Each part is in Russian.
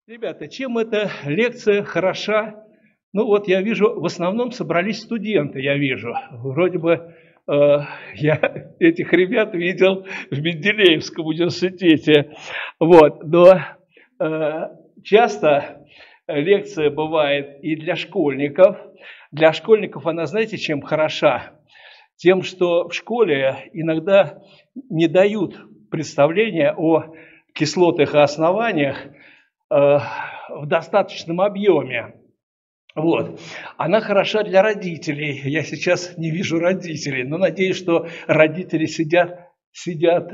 Ребята, чем эта лекция хороша? Ну вот я вижу, в основном собрались студенты, я вижу. Вроде бы я этих ребят видел в Менделеевском университете. Вот, но э, часто лекция бывает и для школьников. Для школьников она, знаете, чем хороша? Тем, что в школе иногда не дают представления о кислотных основаниях в достаточном объеме. Вот. Она хороша для родителей. Я сейчас не вижу родителей, но надеюсь, что родители сидят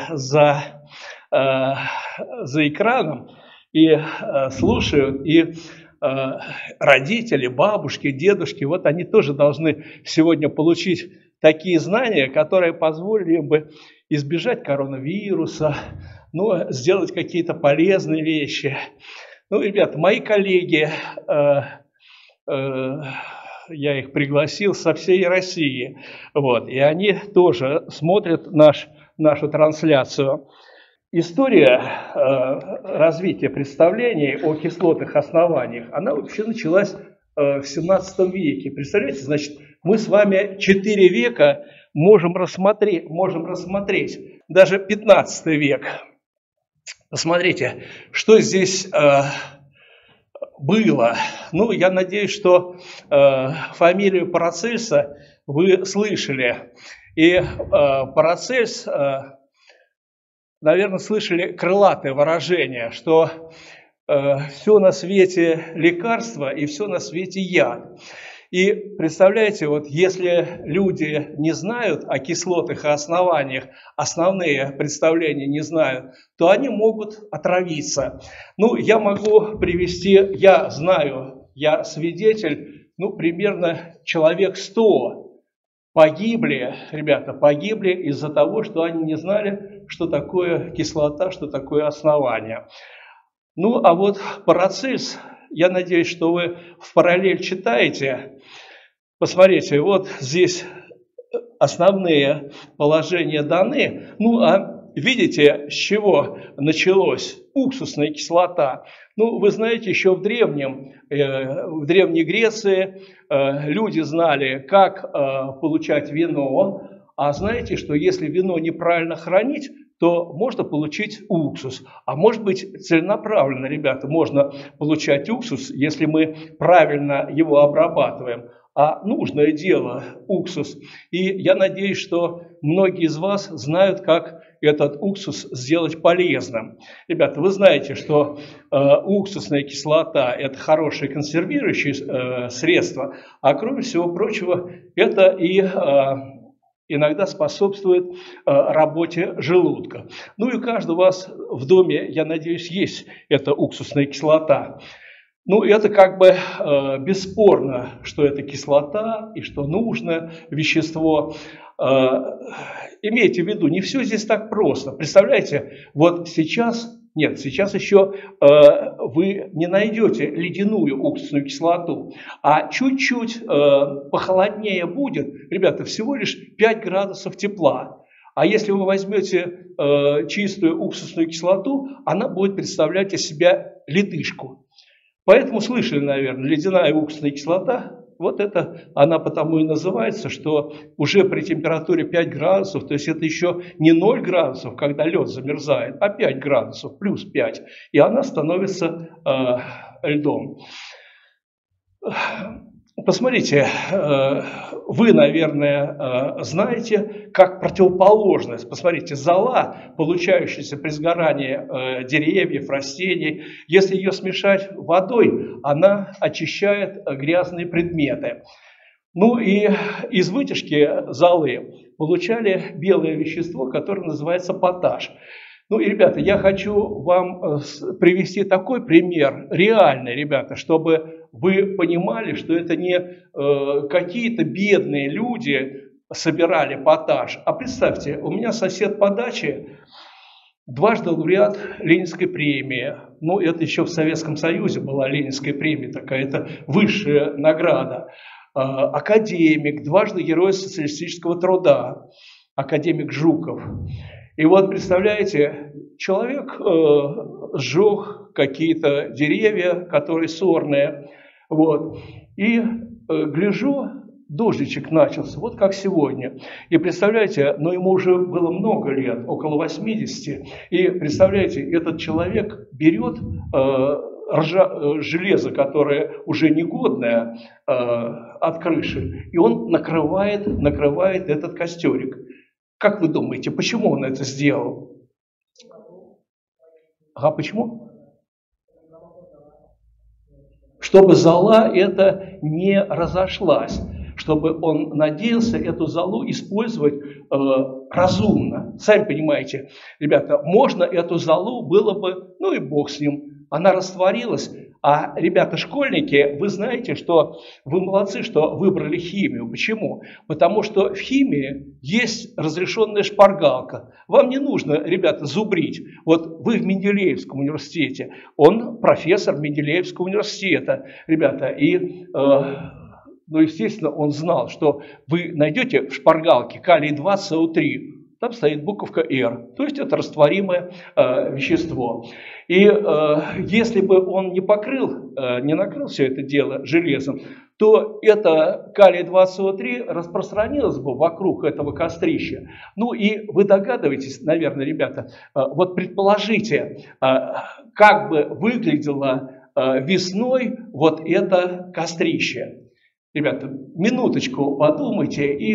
за экраном и слушают. И родители, бабушки, дедушки, вот они тоже должны сегодня получить такие знания, которые позволили им бы избежать коронавируса, ну, сделать какие-то полезные вещи. Ну, ребята, мои коллеги, я их пригласил со всей России, вот, и они тоже смотрят нашу трансляцию. История развития представлений о кислотных основаниях, она вообще началась в 17 веке. Представляете, значит, мы с вами 4 века можем рассмотреть даже 15 век. Посмотрите, что здесь было. Ну, я надеюсь, что фамилию Парацельса вы слышали. И Парацельс, наверное, слышали крылатое выражение, что все на свете лекарство и все на свете яд. И представляете, вот если люди не знают о кислотных основаниях, основные представления не знают, то они могут отравиться. Ну, я могу привести, я знаю, я свидетель, ну, примерно человек 100 погибли, ребята, погибли из-за того, что они не знали, что такое кислота, что такое основание. Ну, а вот Парацельс, я надеюсь, что вы в параллель читаете. Посмотрите, вот здесь основные положения даны. Ну, а видите, с чего началось? Уксусная кислота. Ну, вы знаете, еще в Древней Греции люди знали, как получать вино. А знаете, что если вино неправильно хранить, то можно получить уксус. А может быть, целенаправленно, ребята, можно получать уксус, если мы правильно его обрабатываем. А нужное дело уксус. И я надеюсь, что многие из вас знают, как этот уксус сделать полезным. Ребята, вы знаете, что уксусная кислота – это хорошее консервирующее средство, а кроме всего прочего, это и иногда способствует работе желудка. Ну и у каждого у вас в доме, я надеюсь, есть эта уксусная кислота. Ну, это как бы бесспорно, что это кислота и что нужно вещество. Имейте в виду, не все здесь так просто. Представляете, вот сейчас, нет, сейчас еще вы не найдете ледяную уксусную кислоту, а чуть-чуть похолоднее будет, ребята, всего лишь 5 градусов тепла. А если вы возьмете чистую уксусную кислоту, она будет представлять из себя ледышку. Поэтому слышали, наверное, ледяная уксусная кислота, вот это она потому и называется, что уже при температуре 5 градусов, то есть это еще не 0 градусов, когда лед замерзает, а 5 градусов, плюс 5, и она становится льдом. Посмотрите, вы, наверное, знаете, как противоположность. Посмотрите, зола, получающаяся при сгорании деревьев, растений, если ее смешать водой, она очищает грязные предметы. Ну и из вытяжки золы получали белое вещество, которое называется поташ. Ну и, ребята, я хочу вам привести такой пример, реальный, ребята, чтобы вы понимали, что это не какие-то бедные люди собирали поташ. А представьте, у меня сосед по даче дважды лауреат Ленинской премии. Ну, это еще в Советском Союзе была Ленинская премия такая, это высшая награда. Академик, дважды Герой социалистического труда, академик Жуков. И вот, представляете, человек сжег какие-то деревья, которые сорные, вот, и гляжу, дождичек начался, вот как сегодня. И представляете, но ему уже было много лет, около 80. И представляете, этот человек берет железо, которое уже негодное от крыши, и он накрывает этот костерик. Как вы думаете, почему он это сделал? А почему? Чтобы зола эта не разошлась, чтобы он надеялся эту золу использовать разумно. Сами понимаете, ребята, можно эту золу было бы, ну и бог с ним, она растворилась. А, ребята, школьники, вы знаете, что вы молодцы, что выбрали химию. Почему? Потому что в химии есть разрешенная шпаргалка. Вам не нужно, ребята, зубрить. Вот вы в Менделеевском университете, он профессор Менделеевского университета, ребята, и... Ну, естественно, он знал, что вы найдете в шпаргалке калий-2 СО3, там стоит буковка R, то есть это растворимое вещество. И если бы он не покрыл, не накрыл все это дело железом, то это калий-2 СО3 распространилось бы вокруг этого кострища. Ну и вы догадываетесь, наверное, ребята, вот предположите, как бы выглядело весной вот это кострище. Ребята, минуточку подумайте, и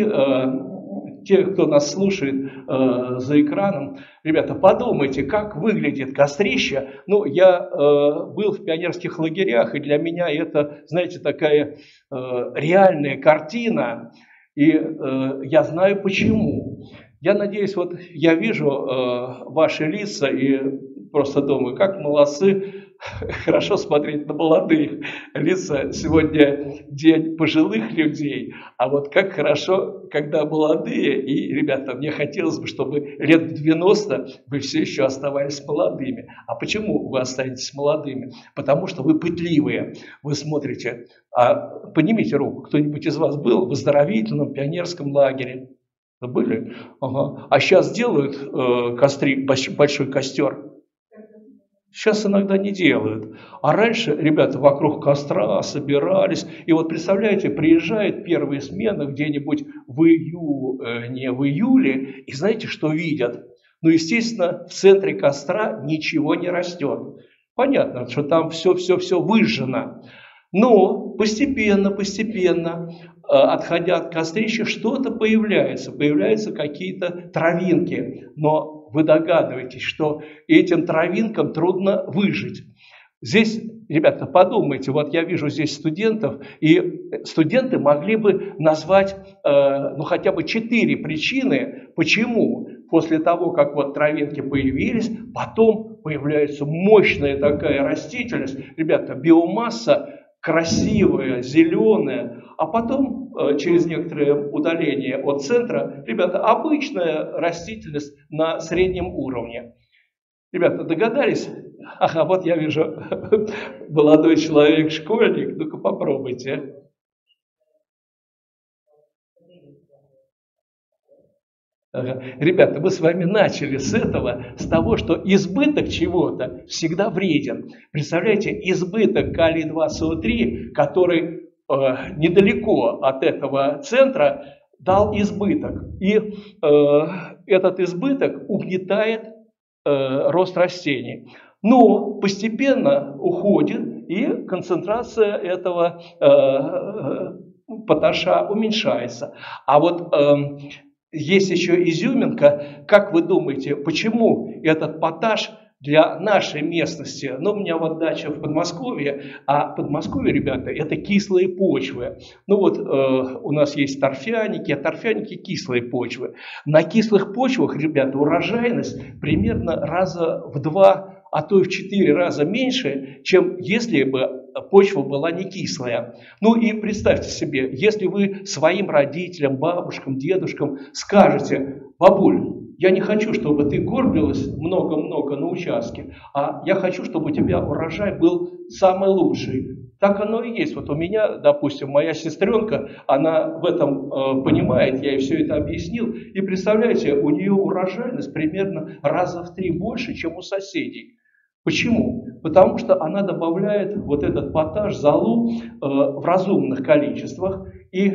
те, кто нас слушает за экраном, ребята, подумайте, как выглядит кострище. Ну, я был в пионерских лагерях, и для меня это, знаете, такая реальная картина, и я знаю почему. Я надеюсь, вот я вижу ваши лица и просто думаю, как молодцы. Хорошо смотреть на молодых лица. Сегодня день пожилых людей, а вот как хорошо, когда молодые. И, ребята, мне хотелось бы, чтобы лет в 90 вы все еще оставались молодыми. А почему вы останетесь молодыми? Потому что вы пытливые. Вы смотрите. Поднимите руку. Кто-нибудь из вас был в оздоровительном пионерском лагере? Были? Ага. А сейчас делают большой костер? Сейчас иногда не делают. А раньше ребята вокруг костра собирались. И вот представляете, приезжает первая смена где-нибудь в июле. И знаете, что видят? Ну, естественно, в центре костра ничего не растет. Понятно, что там все выжжено. Но постепенно, отходя от кострища, что-то появляется. Появляются какие-то травинки. Но вы догадываетесь, что этим травинкам трудно выжить. Здесь, ребята, подумайте, вот я вижу здесь студентов, и студенты могли бы назвать, хотя бы 4 причины, почему после того, как вот травинки появились, потом появляется мощная такая растительность, ребята, биомасса красивая, зеленая, а потом через некоторое удаление от центра, ребята, обычная растительность на среднем уровне. Ребята, догадались? Ага, вот я вижу молодой человек, школьник, ну-ка попробуйте. Ребята, мы с вами начали с того, что избыток чего-то всегда вреден. Представляете, избыток калий-2 СО3, который недалеко от этого центра, дал избыток. И этот избыток угнетает рост растений. Но постепенно уходит, и концентрация этого поташа уменьшается. А вот есть еще изюминка. Как вы думаете, почему этот поташ для нашей местности? Ну, у меня вот дача в Подмосковье, а Подмосковье, ребята, это кислые почвы. Ну вот у нас есть торфяники, а торфяники кислые почвы. На кислых почвах, ребята, урожайность примерно раза в 2, а то и в 4 раза меньше, чем если бы почва была не кислая. Ну и представьте себе, если вы своим родителям, бабушкам, дедушкам скажете: бабуль, я не хочу, чтобы ты горбилась много-много на участке, а я хочу, чтобы у тебя урожай был самый лучший. Так оно и есть. Вот у меня, допустим, моя сестренка, она в этом понимает, я ей все это объяснил. И представляете, у нее урожайность примерно раза в 3 больше, чем у соседей. Почему? Потому что она добавляет вот этот поташ, золу в разумных количествах. И,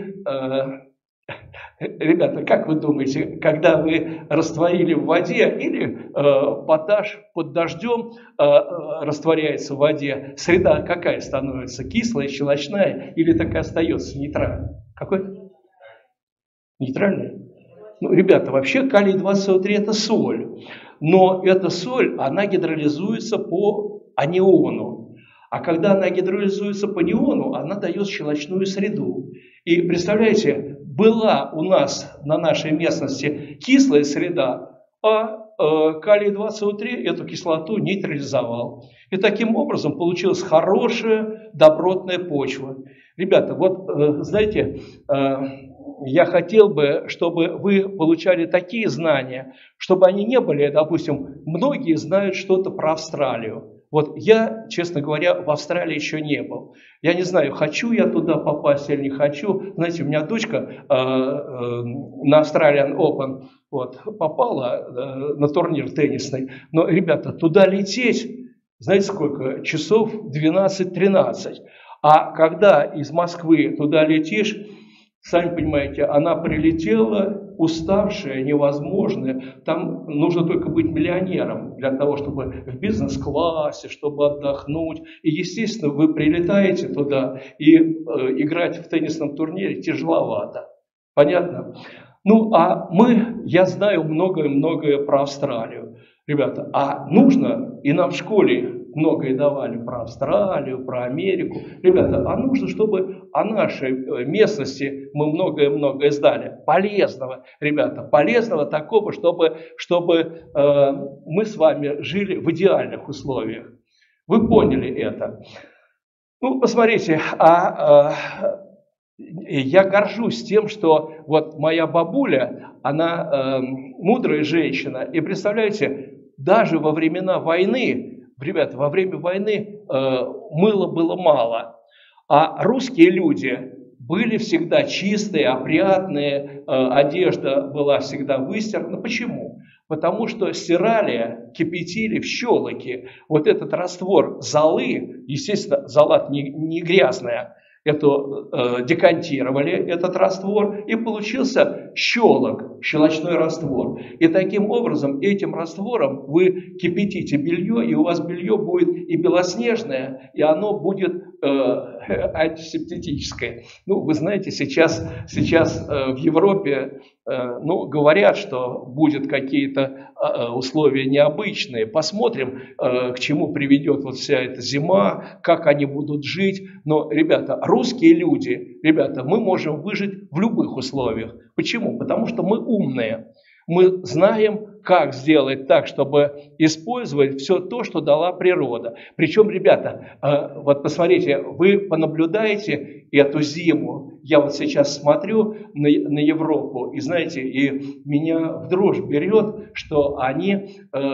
ребята, как вы думаете, когда вы растворили в воде или поташ под дождем растворяется в воде, среда какая становится? Кислая, щелочная или так и остается нейтральной? Какой? Нейтральная? Ну, ребята, вообще калий-2 СО3 это соль. Но эта соль, она гидролизуется по аниону. А когда она гидролизуется по аниону, она дает щелочную среду. И представляете, была у нас на нашей местности кислая среда, а калий-2 СО3 эту кислоту нейтрализовал. И таким образом получилась хорошая, добротная почва. Ребята, вот знаете, я хотел бы, чтобы вы получали такие знания, чтобы они не были, допустим, многие знают что-то про Австралию. Вот я, честно говоря, в Австралии еще не был. Я не знаю, хочу я туда попасть или не хочу. Знаете, у меня дочка на Australian Open попала на турнир теннисный. Но, ребята, туда лететь, знаете сколько? Часов 12-13. А когда из Москвы туда летишь, сами понимаете, она прилетела, уставшая, невозможная. Там нужно только быть миллионером для того, чтобы в бизнес-классе, чтобы отдохнуть. И, естественно, вы прилетаете туда, и играть в теннисном турнире тяжеловато. Понятно? Ну, а я знаю многое-многое про Австралию. Ребята, а нужно, и нам в школе многое давали про Австралию, про Америку. Ребята, а нужно, чтобы о нашей местности мы многое-многое знали. Полезного, ребята, полезного такого, чтобы мы с вами жили в идеальных условиях. Вы поняли это? Ну, посмотрите, я горжусь тем, что вот моя бабуля, она мудрая женщина. И представляете, даже во времена войны, ребята, во время войны мыла было мало, а русские люди были всегда чистые, опрятные, одежда была всегда выстирана. Почему? Потому что стирали, кипятили в щелоке. Вот этот раствор золы, естественно, зола не грязная, это декантировали этот раствор, и получился щелок, щелочной раствор. И таким образом, этим раствором вы кипятите белье, и у вас белье будет и белоснежное, и оно будет антисептическое. Ну, вы знаете, сейчас в Европе говорят, что будут какие-то условия необычные. Посмотрим, к чему приведет вот вся эта зима, как они будут жить. Но, ребята, русские люди, ребята, мы можем выжить в любых условиях. Почему? Потому что мы умные. Мы знаем, как сделать так, чтобы использовать все то, что дала природа. Причем, ребята, вот посмотрите, вы понаблюдаете эту зиму. Я вот сейчас смотрю на Европу, и знаете, и меня в дрожь берет, что они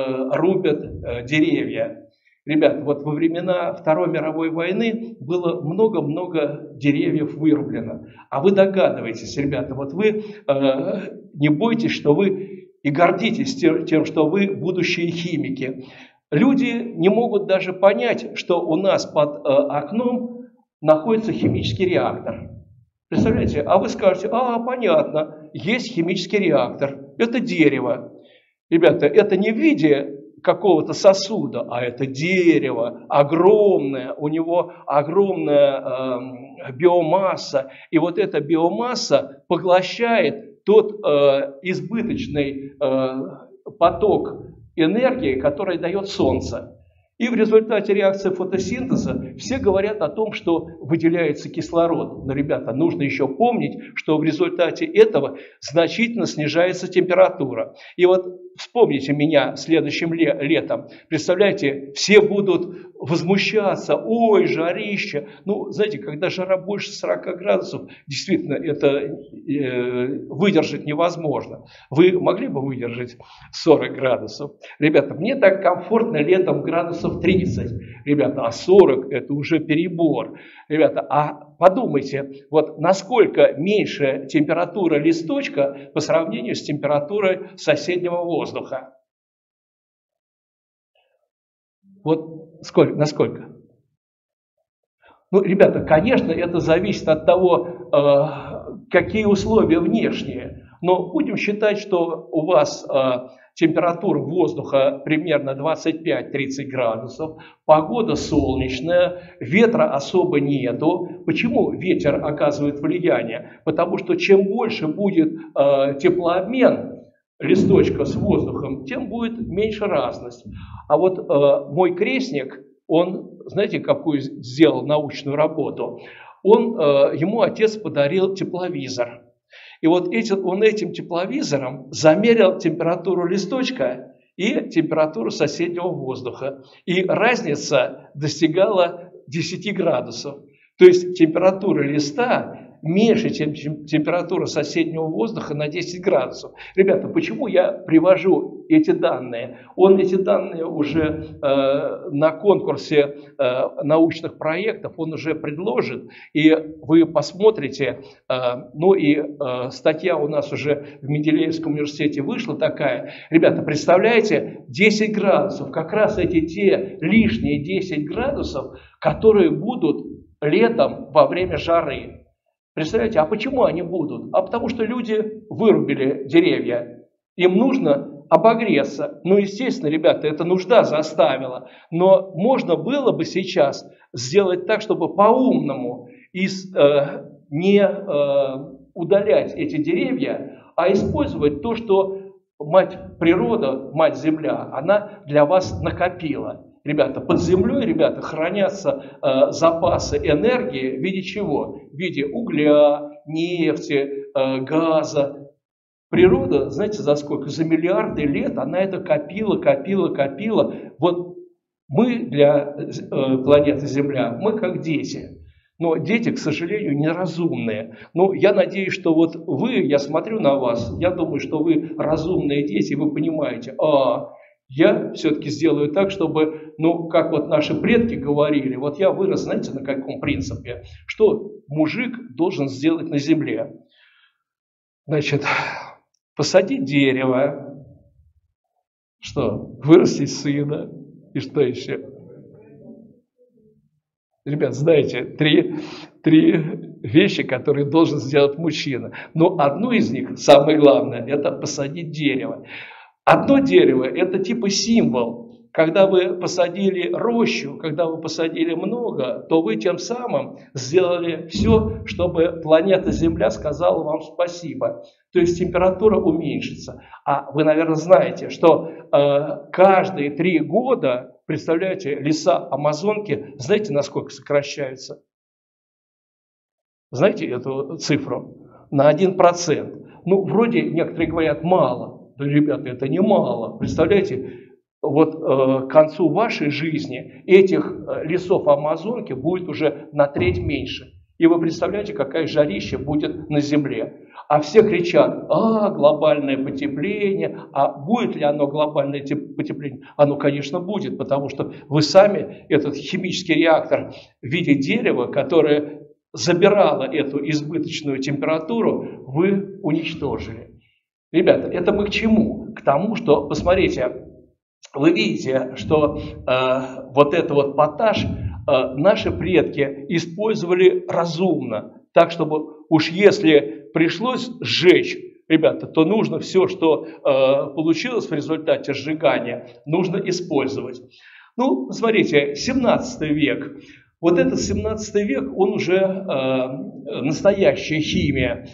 рубят деревья. Ребята, вот во времена Второй мировой войны было много-много деревьев вырублено. А вы догадываетесь, ребята, вот вы не бойтесь, что вы и гордитесь тем, что вы будущие химики. Люди не могут даже понять, что у нас под окном находится химический реактор. Представляете? А вы скажете, понятно, есть химический реактор, это дерево. Ребята, это не в виде какого-то сосуда, а это дерево огромное, у него огромная биомасса, и вот эта биомасса поглощает тот избыточный поток энергии, который дает Солнце. И в результате реакции фотосинтеза все говорят о том, что выделяется кислород. Но, ребята, нужно еще помнить, что в результате этого значительно снижается температура. И вот вспомните меня следующим летом. Представляете, все будут возмущаться, ой, жарище. Ну, знаете, когда жара больше 40 градусов, действительно, это выдержать невозможно. Вы могли бы выдержать 40 градусов? Ребята, мне так комфортно летом градусов 30. Ребята, а 40 это уже перебор. Ребята, а подумайте, вот насколько меньше температура листочка по сравнению с температурой соседнего воздуха. Вот сколько, насколько? Ну, ребята, конечно, это зависит от того, какие условия внешние. Но будем считать, что у вас температура воздуха примерно 25-30 градусов, погода солнечная, ветра особо нету. Почему ветер оказывает влияние? Потому что чем больше будет теплообмен листочка с воздухом, тем будет меньше разность. А вот мой крестник, он, знаете, какую сделал научную работу? Ему отец подарил тепловизор. И вот он этим тепловизором замерил температуру листочка и температуру соседнего воздуха. И разница достигала 10 градусов. То есть температура листа меньше, чем температура соседнего воздуха на 10 градусов. Ребята, почему я привожу эти данные? Он эти данные уже на конкурсе научных проектов, он уже предложит, и вы посмотрите, ну и статья у нас уже в Менделеевском университете вышла такая. Ребята, представляете, 10 градусов, как раз те лишние 10 градусов, которые будут летом во время жары. Представляете, а почему они будут? А потому что люди вырубили деревья. Им нужно обогреться. Ну, естественно, ребята, это нужда заставила. Но можно было бы сейчас сделать так, чтобы по-умному не удалять эти деревья, а использовать то, что мать природа, мать земля, она для вас накопила. Ребята, под землей, ребята, хранятся запасы энергии в виде чего? В виде угля, нефти, газа. Природа, знаете, за сколько? За миллиарды лет она это копила. Вот мы для планеты Земля, мы как дети. Но дети, к сожалению, неразумные. Но я надеюсь, что вот вы, я смотрю на вас, я думаю, что вы разумные дети, и вы понимаете, я все-таки сделаю так, чтобы, ну, как вот наши предки говорили, вот я вырос, знаете, на каком принципе, что мужик должен сделать на земле. Значит, посадить дерево, что, вырастить сына, и что еще? Ребят, знаете, три вещи, которые должен сделать мужчина. Но одну из них, самое главное, это посадить дерево. Одно дерево – это типа символ. Когда вы посадили рощу, когда вы посадили много, то вы тем самым сделали все, чтобы планета Земля сказала вам спасибо. То есть температура уменьшится. А вы, наверное, знаете, что каждые 3 года, представляете, леса Амазонки, знаете, насколько сокращаются? Знаете эту цифру? На 1%. Ну, вроде некоторые говорят мало. Да, ребята, это немало. Представляете, вот к концу вашей жизни этих лесов Амазонки будет уже на треть меньше. И вы представляете, какая жарища будет на Земле. А все кричат, глобальное потепление. А будет ли оно глобальное потепление? Оно, конечно, будет, потому что вы сами этот химический реактор в виде дерева, которое забирало эту избыточную температуру, вы уничтожили. Ребята, это мы к чему? К тому, что, посмотрите, вы видите, что вот это вот поташ наши предки использовали разумно. Так, чтобы уж если пришлось сжечь, ребята, то нужно все, что получилось в результате сжигания, нужно использовать. Ну, смотрите, 17 век. Вот этот 17 век, он уже настоящая химия.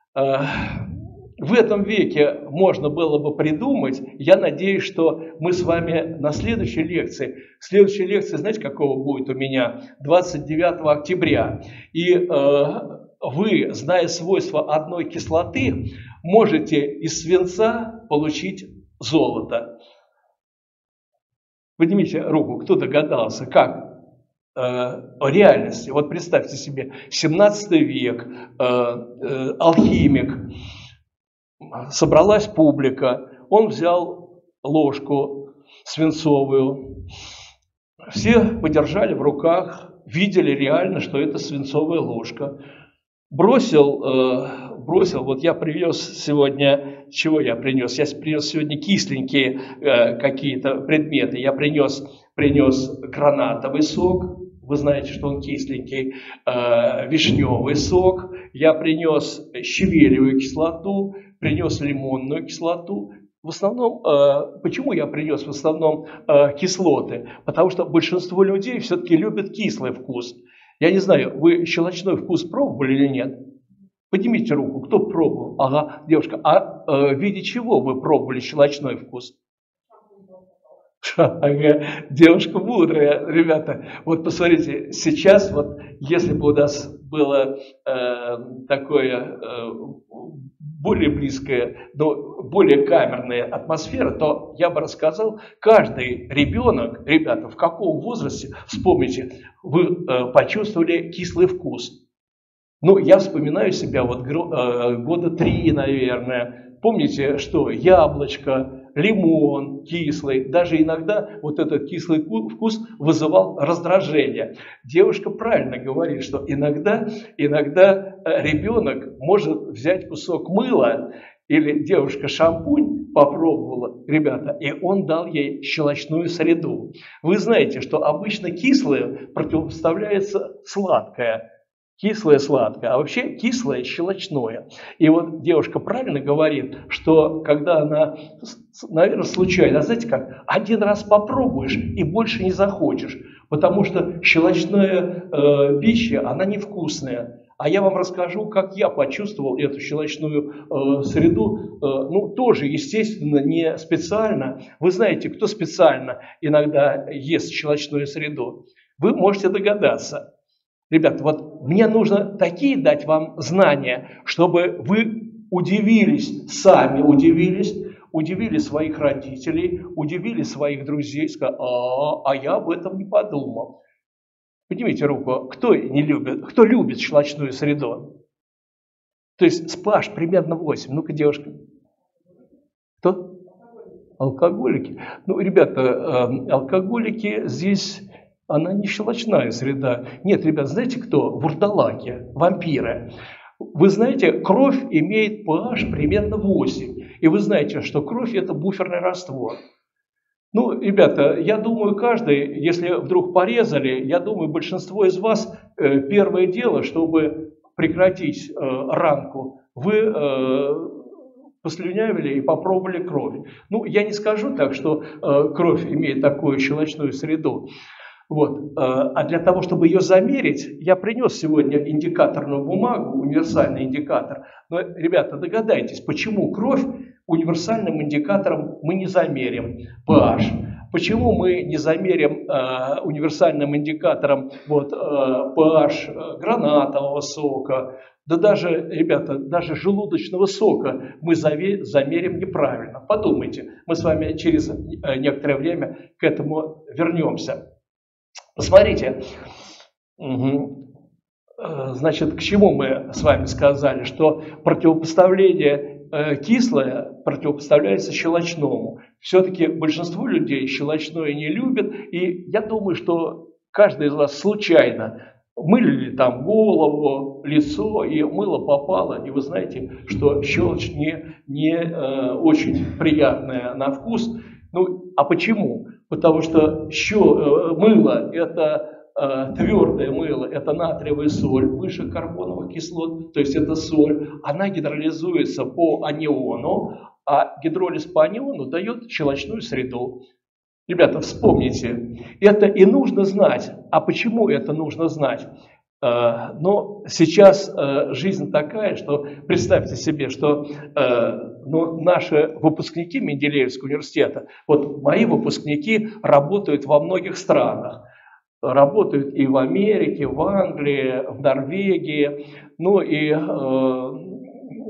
В этом веке можно было бы придумать, я надеюсь, что мы с вами на следующей лекции, знаете, какого будет у меня? 29 октября. И вы, зная свойства одной кислоты, можете из свинца получить золото. Поднимите руку, кто догадался, как о реальности. Вот представьте себе, 17 век, алхимик, собралась публика, он взял ложку свинцовую, все подержали в руках, видели реально, что это свинцовая ложка. Бросил, вот я привез сегодня, чего я принес? Я принес сегодня кисленькие какие-то предметы. Я принес гранатовый сок, вы знаете, что он кисленький, вишневый сок, я принес щавелевую кислоту, принес лимонную кислоту. В основном, почему я принес в основном кислоты? Потому что большинство людей все-таки любят кислый вкус. Я не знаю, вы щелочной вкус пробовали или нет? Поднимите руку, кто пробовал? Ага, девушка, а в виде чего вы пробовали щелочной вкус? Ага, девушка мудрая, ребята. Вот посмотрите, сейчас вот, если бы у нас было такое более близкая, но более камерная атмосфера, то я бы рассказал, каждый ребенок, ребята, в каком возрасте, вспомните, вы почувствовали кислый вкус. Ну, я вспоминаю себя вот года 3, наверное. Помните, что яблочко, лимон кислый, даже иногда вот этот кислый вкус вызывал раздражение. Девушка правильно говорит, что иногда ребенок может взять кусок мыла, или девушка шампунь попробовала, ребята, и он дал ей щелочную среду. Вы знаете, что обычно кислое противопоставляется сладкое. Кислое, сладкое, а вообще кислое, щелочное. И вот девушка правильно говорит, что когда она, наверное, случайно, знаете как, один раз попробуешь и больше не захочешь, потому что щелочная пища, она невкусная. А я вам расскажу, как я почувствовал эту щелочную среду, ну, тоже, естественно, не специально. Вы знаете, кто специально иногда ест щелочную среду? Вы можете догадаться. Ребята, вот мне нужно такие дать вам знания, чтобы вы удивились, сами удивили своих родителей, удивили своих друзей, сказали, а я об этом не подумал. Поднимите руку, кто любит щелочную среду? То есть спаш примерно 8. Ну-ка, девушка. Кто? Алкоголики. Ну, ребята, алкоголики здесь... Она не щелочная среда. Нет, ребят, знаете кто? Вурдалаки, вампиры. Вы знаете, кровь имеет pH примерно 8. И вы знаете, что кровь – это буферный раствор. Ну, ребята, я думаю, каждый, если вдруг порезали, я думаю, большинство из вас первое дело, чтобы прекратить ранку, вы послюнявили и попробовали кровь. Ну, я не скажу так, что кровь имеет такую щелочную среду. Вот. А для того, чтобы ее замерить, я принес сегодня индикаторную бумагу, универсальный индикатор. Но, ребята, догадайтесь, почему кровь универсальным индикатором мы не замерим pH? Почему мы не замерим универсальным индикатором pH гранатового сока? Да даже, ребята, даже желудочного сока мы замерим неправильно. Подумайте, мы с вами через некоторое время к этому вернемся. Посмотрите, значит, к чему мы с вами сказали, что противопоставление кислое противопоставляется щелочному. Все-таки большинство людей щелочное не любят, и я думаю, что каждый из вас случайно мылили там голову, лицо, и мыло попало, и вы знаете, что щелочь не очень приятная на вкус. Ну, а почему? Потому что мыло – это твердое мыло, это натриевая соль, выше карбоновых кислот, то есть это соль. Она гидролизуется по аниону, а гидролиз по аниону дает щелочную среду. Ребята, вспомните, это и нужно знать. А почему это нужно знать? Но сейчас жизнь такая, что представьте себе, что наши выпускники Менделеевского университета, вот мои выпускники работают во многих странах. Работают и в Америке, в Англии, в Норвегии, ну и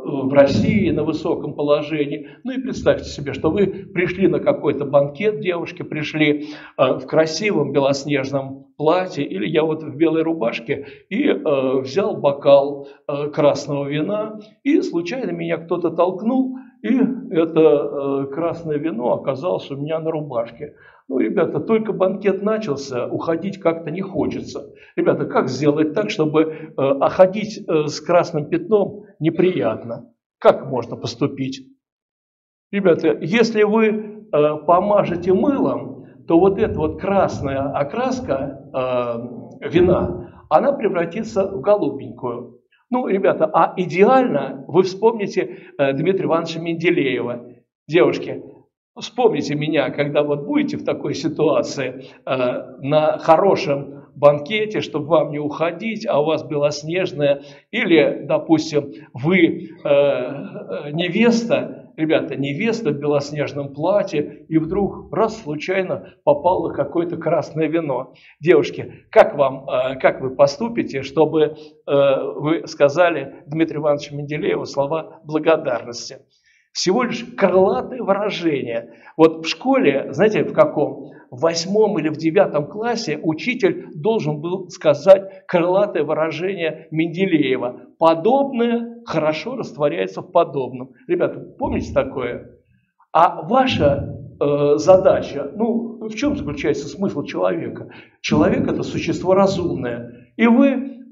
в России на высоком положении. Ну и представьте себе, что вы пришли на какой-то банкет, девушки пришли в красивом белоснежном платье, или я вот в белой рубашке, и взял бокал красного вина, и случайно меня кто-то толкнул, и это красное вино оказалось у меня на рубашке. Ну, ребята, только банкет начался, уходить как-то не хочется. Ребята, как сделать так, чтобы ходить с красным пятном неприятно? Как можно поступить? Ребята, если вы помажете мылом, то вот эта вот красная окраска вина, она превратится в голубенькую. Ну, ребята, а идеально вы вспомните Дмитрия Ивановича Менделеева. Девушки, вспомните меня, когда вот будете в такой ситуации на хорошем банкете, чтобы вам не уходить, а у вас белоснежная, или, допустим, вы невеста, ребята, невеста в белоснежном платье, и вдруг раз случайно попало какое-то красное вино. Девушки, как вы поступите, чтобы вы сказали Дмитрию Ивановичу Менделееву слова благодарности? Всего лишь крылатые выражения. Вот в школе, знаете, в каком? В 8 или в 9 классе учитель должен был сказать крылатое выражение Менделеева. Подобное хорошо растворяется в подобном. Ребята, помните такое? А ваша задача, ну, в чем заключается смысл человека? Человек – это существо разумное. И вы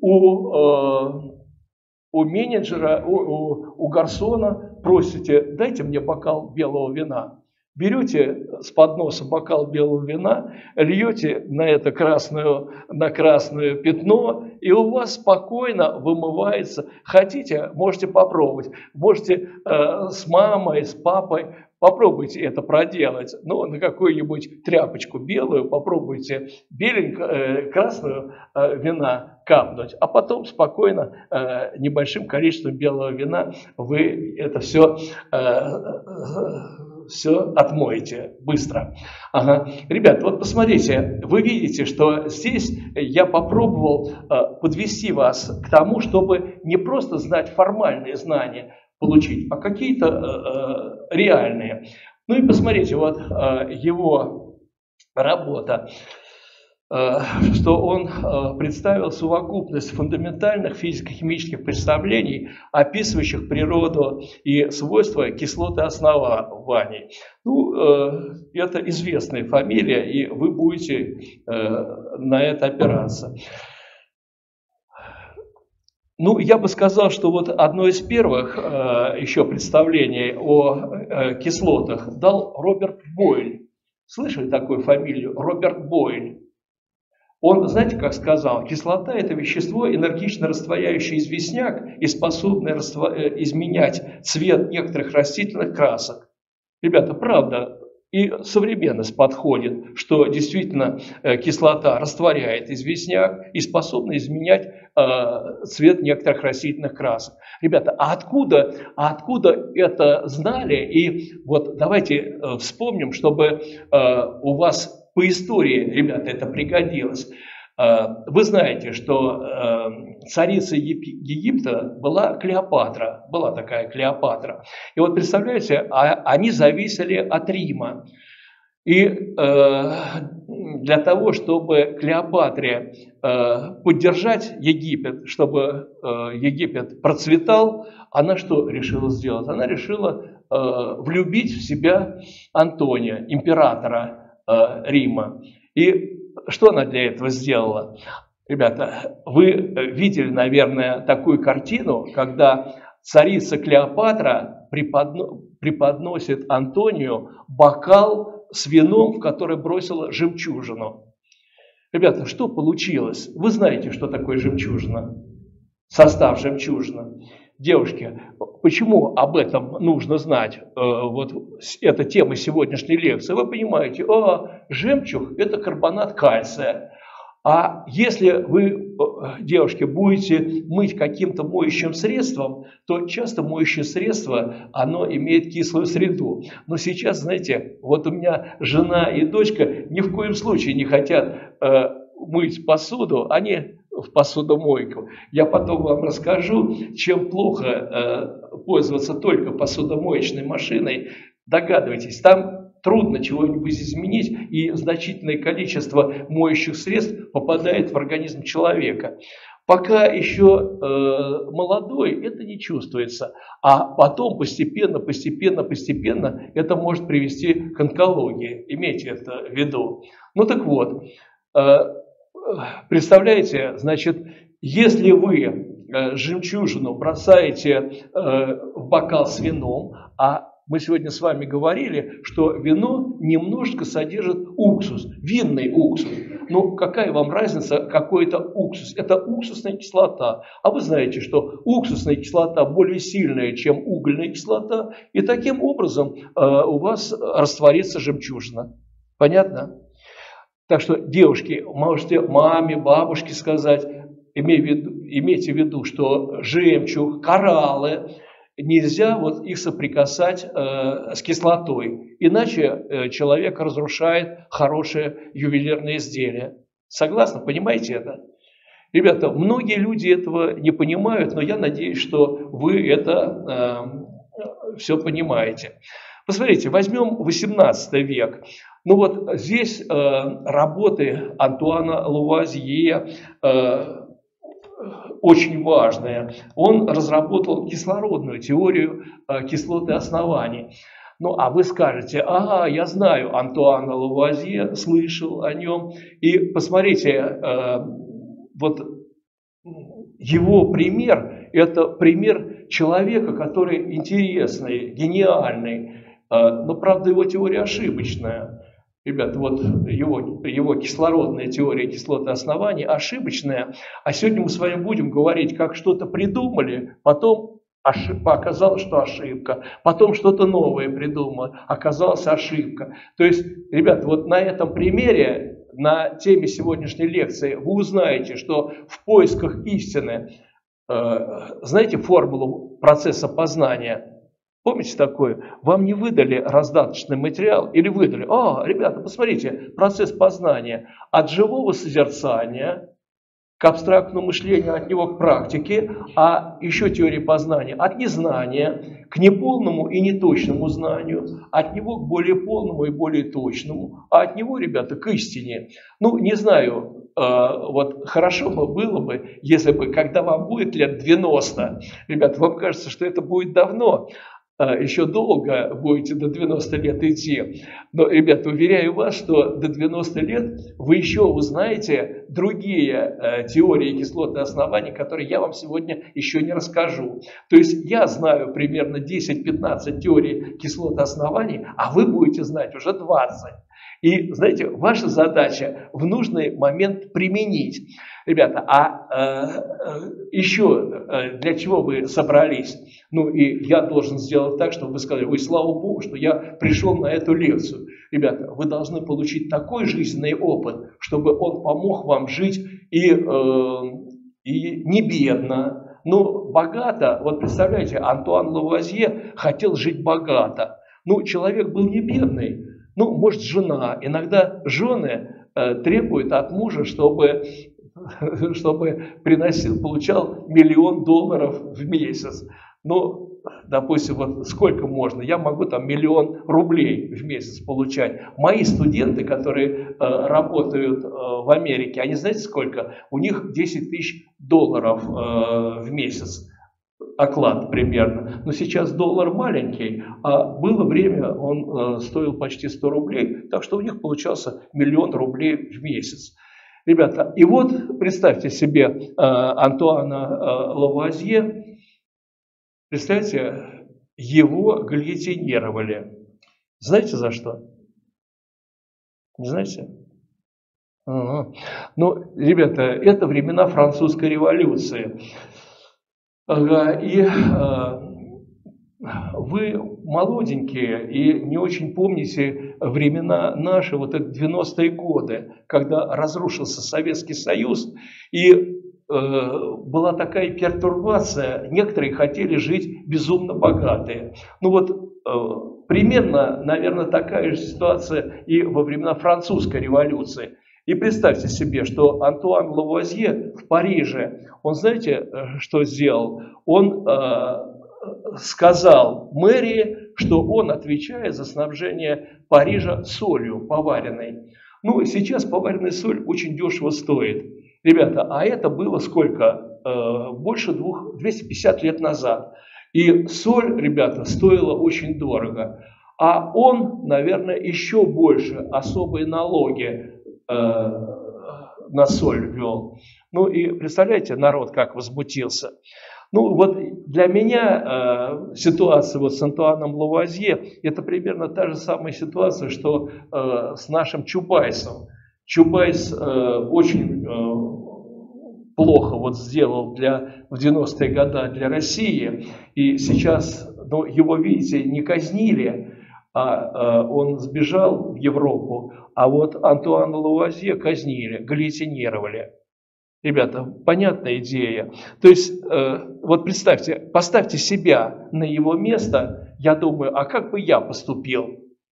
у менеджера, у гарсона просите: дайте мне бокал белого вина. Берете с подноса бокал белого вина, льете на красное пятно, и у вас спокойно вымывается. Хотите, можете попробовать. Можете с мамой, с папой попробуйте это проделать. Ну, на какую-нибудь тряпочку белую попробуйте красную вина капнуть, а потом спокойно небольшим количеством белого вина вы это все отмоете быстро. Ага. Ребят, вот посмотрите, вы видите, что здесь я попробовал подвести вас к тому, чтобы не просто знать формальные знания получить, а какие-то реальные. Ну и посмотрите, вот его работа, что он представил совокупность фундаментальных физико-химических представлений, описывающих природу и свойства кислоты оснований. Ну, это известная фамилия, и вы будете на это опираться. Ну, я бы сказал, что вот одно из первых еще представлений о кислотах дал Роберт Бойль. Слышали такую фамилию? Роберт Бойль. Он, знаете, как сказал: кислота – это вещество, энергично растворяющее известняк и способное изменять цвет некоторых растительных красок. Ребята, правда, и современность подходит, что действительно кислота растворяет известняк и способна изменять цвет некоторых растительных красок. Ребята, а откуда это знали? И вот давайте вспомним, чтобы у вас по истории, ребята, это пригодилось. Вы знаете, что царицей Египта была Клеопатра, была такая Клеопатра. И вот представляете, они зависели от Рима. И для того, чтобы Клеопатре поддержать Египет, чтобы Египет процветал, она что решила сделать? Она решила влюбить в себя Антония, императора Рима. И что она для этого сделала? Ребята, вы видели, наверное, такую картину, когда царица Клеопатра преподносит Антонию бокал с вином, в который бросила жемчужину. Ребята, что получилось? Вы знаете, что такое жемчужина? Состав жемчужины. Девушки, почему об этом нужно знать? Вот это тема сегодняшней лекции. Вы понимаете, жемчуг – это карбонат кальция. А если вы, девушки, будете мыть каким-то моющим средством, то часто моющее средство, оно имеет кислую среду. Но сейчас, знаете, вот у меня жена и дочка ни в коем случае не хотят мыть посуду, они в посудомойку. Я потом вам расскажу, чем плохо пользоваться только посудомоечной машиной, догадывайтесь, там трудно чего-нибудь изменить, и значительное количество моющих средств попадает в организм человека. Пока еще молодой, это не чувствуется, а потом постепенно это может привести к онкологии. Имейте это в виду. Ну так вот, представляете, значит, если вы жемчужину бросаете в бокал с вином, а мы сегодня с вами говорили, что вино немножко содержит уксус, винный уксус. Ну, какая вам разница, какой это уксус? Это уксусная кислота. А вы знаете, что уксусная кислота более сильная, чем угольная кислота, и таким образом у вас растворится жемчужина. Понятно? Так что, девушки, можете маме, бабушке сказать, имейте в виду, что жемчуг, кораллы, нельзя вот их соприкасать с кислотой, иначе человек разрушает хорошее ювелирное изделие. Согласны? Понимаете это? Ребята, многие люди этого не понимают, но я надеюсь, что вы это все понимаете. Посмотрите, возьмем 18 век. Ну вот здесь работы Антуана Лавуазье очень важное. Он разработал кислородную теорию кислоты оснований. Ну, а вы скажете, ага, я знаю Антуана Лавуазье, слышал о нем. И посмотрите, вот его пример, это пример человека, который интересный, гениальный. Но, правда, его теория ошибочная. Ребята, вот его кислородная теория кислоты оснований ошибочная. А сегодня мы с вами будем говорить, как что-то придумали, потом оказалось, что ошибка. Потом что-то новое придумали, оказалось ошибка. То есть, ребята, вот на этом примере, на теме сегодняшней лекции, вы узнаете, что в поисках истины, знаете формулу процесса познания? Помните такое? Вам не выдали раздаточный материал или выдали? Ребята, посмотрите, процесс познания от живого созерцания к абстрактному мышлению, от него к практике, а еще теория познания от незнания к неполному и неточному знанию, от него к более полному и более точному, а от него, ребята, к истине. Ну, не знаю, вот хорошо бы было бы, если бы, когда вам будет лет 90, ребята, вам кажется, что это будет давно, еще долго будете до 90 лет идти. Но, ребята, уверяю вас, что до 90 лет вы еще узнаете другие теории кислоты оснований, которые я вам сегодня еще не расскажу. То есть я знаю примерно 10-15 теорий кислоты оснований, а вы будете знать уже 20. И, знаете, ваша задача в нужный момент применить. Ребята, еще для чего вы собрались? Ну, и я должен сделать так, чтобы вы сказали, ой, слава Богу, что я пришел на эту лекцию. Ребята, вы должны получить такой жизненный опыт, чтобы он помог вам жить и не бедно, но богато. Вот представляете, Антуан Лавуазье хотел жить богато. Ну, человек был не бедный. Ну, может, жена. Иногда жены требуют от мужа, чтобы получал $1 миллион в месяц. Ну, допустим, вот сколько можно? Я могу там $1 миллион в месяц получать. Мои студенты, которые работают в Америке, они знаете сколько? У них $10 тысяч в месяц. Оклад примерно. Но сейчас доллар маленький, а было время, он стоил почти 100 рублей, так что у них получался $1 миллион в месяц. Ребята, и вот представьте себе Антуана Лавуазье, представьте, его гильотинировали. Знаете за что? Не знаете? Ну, ребята, это времена французской революции. И вы молоденькие и не очень помните времена наши, вот это 90-е годы, когда разрушился Советский Союз, и была такая пертурбация, некоторые хотели жить безумно богатые. Ну вот примерно, наверное, такая же ситуация и во времена французской революции. И представьте себе, что Антуан Лавуазье в Париже, он знаете, что сделал? Он сказал мэрии, что он отвечает за снабжение Парижа солью поваренной. Ну, сейчас поваренная соль очень дешево стоит. Ребята, а это было сколько? Больше 250 лет назад. И соль, ребята, стоила очень дорого. А он, наверное, еще больше особые налоги на соль ввел. Ну и представляете, народ как возмутился. Ну вот для меня ситуация вот с Антуаном Лавуазье это примерно та же самая ситуация, что с нашим Чубайсом. Чубайс очень плохо вот сделал в 90-е годы для России, и сейчас его, видите, не казнили, а он сбежал в Европу, а вот Антуана Лавуазье казнили, гильотинировали. Ребята, понятная идея. То есть, вот представьте, поставьте себя на его место, я думаю, а как бы я поступил?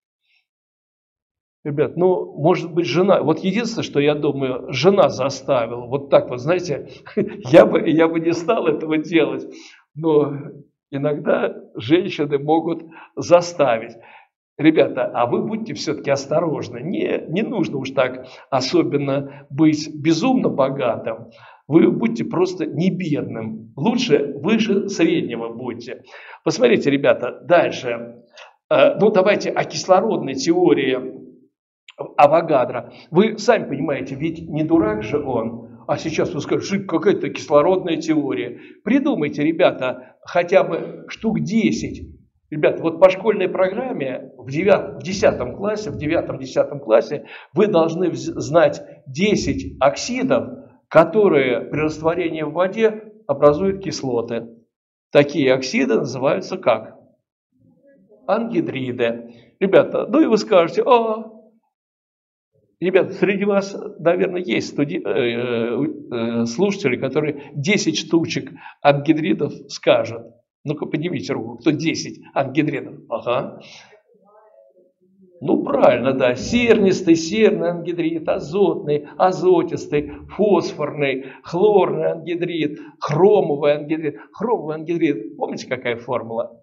Ребят, ну, может быть, жена, вот единственное, что я думаю, жена заставила, вот так вот, знаете, я бы не стал этого делать, но иногда женщины могут заставить. Ребята, а вы будьте все-таки осторожны, не нужно уж так особенно быть безумно богатым, вы будьте просто не бедным, лучше выше среднего будьте. Посмотрите, ребята, дальше, ну давайте о кислородной теории Авогадро. Вы сами понимаете, ведь не дурак же он, а сейчас вы скажете, что какая-то кислородная теория. Придумайте, ребята, хотя бы штук 10. Ребята, вот по школьной программе в 10 классе вы должны знать 10 оксидов, которые при растворении в воде образуют кислоты. Такие оксиды называются как? Ангидриды. Ребята, ну и вы скажете, ребята, среди вас, наверное, есть слушатели, которые 10 штучек ангидридов скажут. Ну-ка, поднимите руку, кто 10 ангидридов? Ага. Ну, правильно, да. Сернистый, серный ангидрид, азотный, азотистый, фосфорный, хлорный ангидрид, хромовый ангидрид. Хромовый ангидрид, помните, какая формула?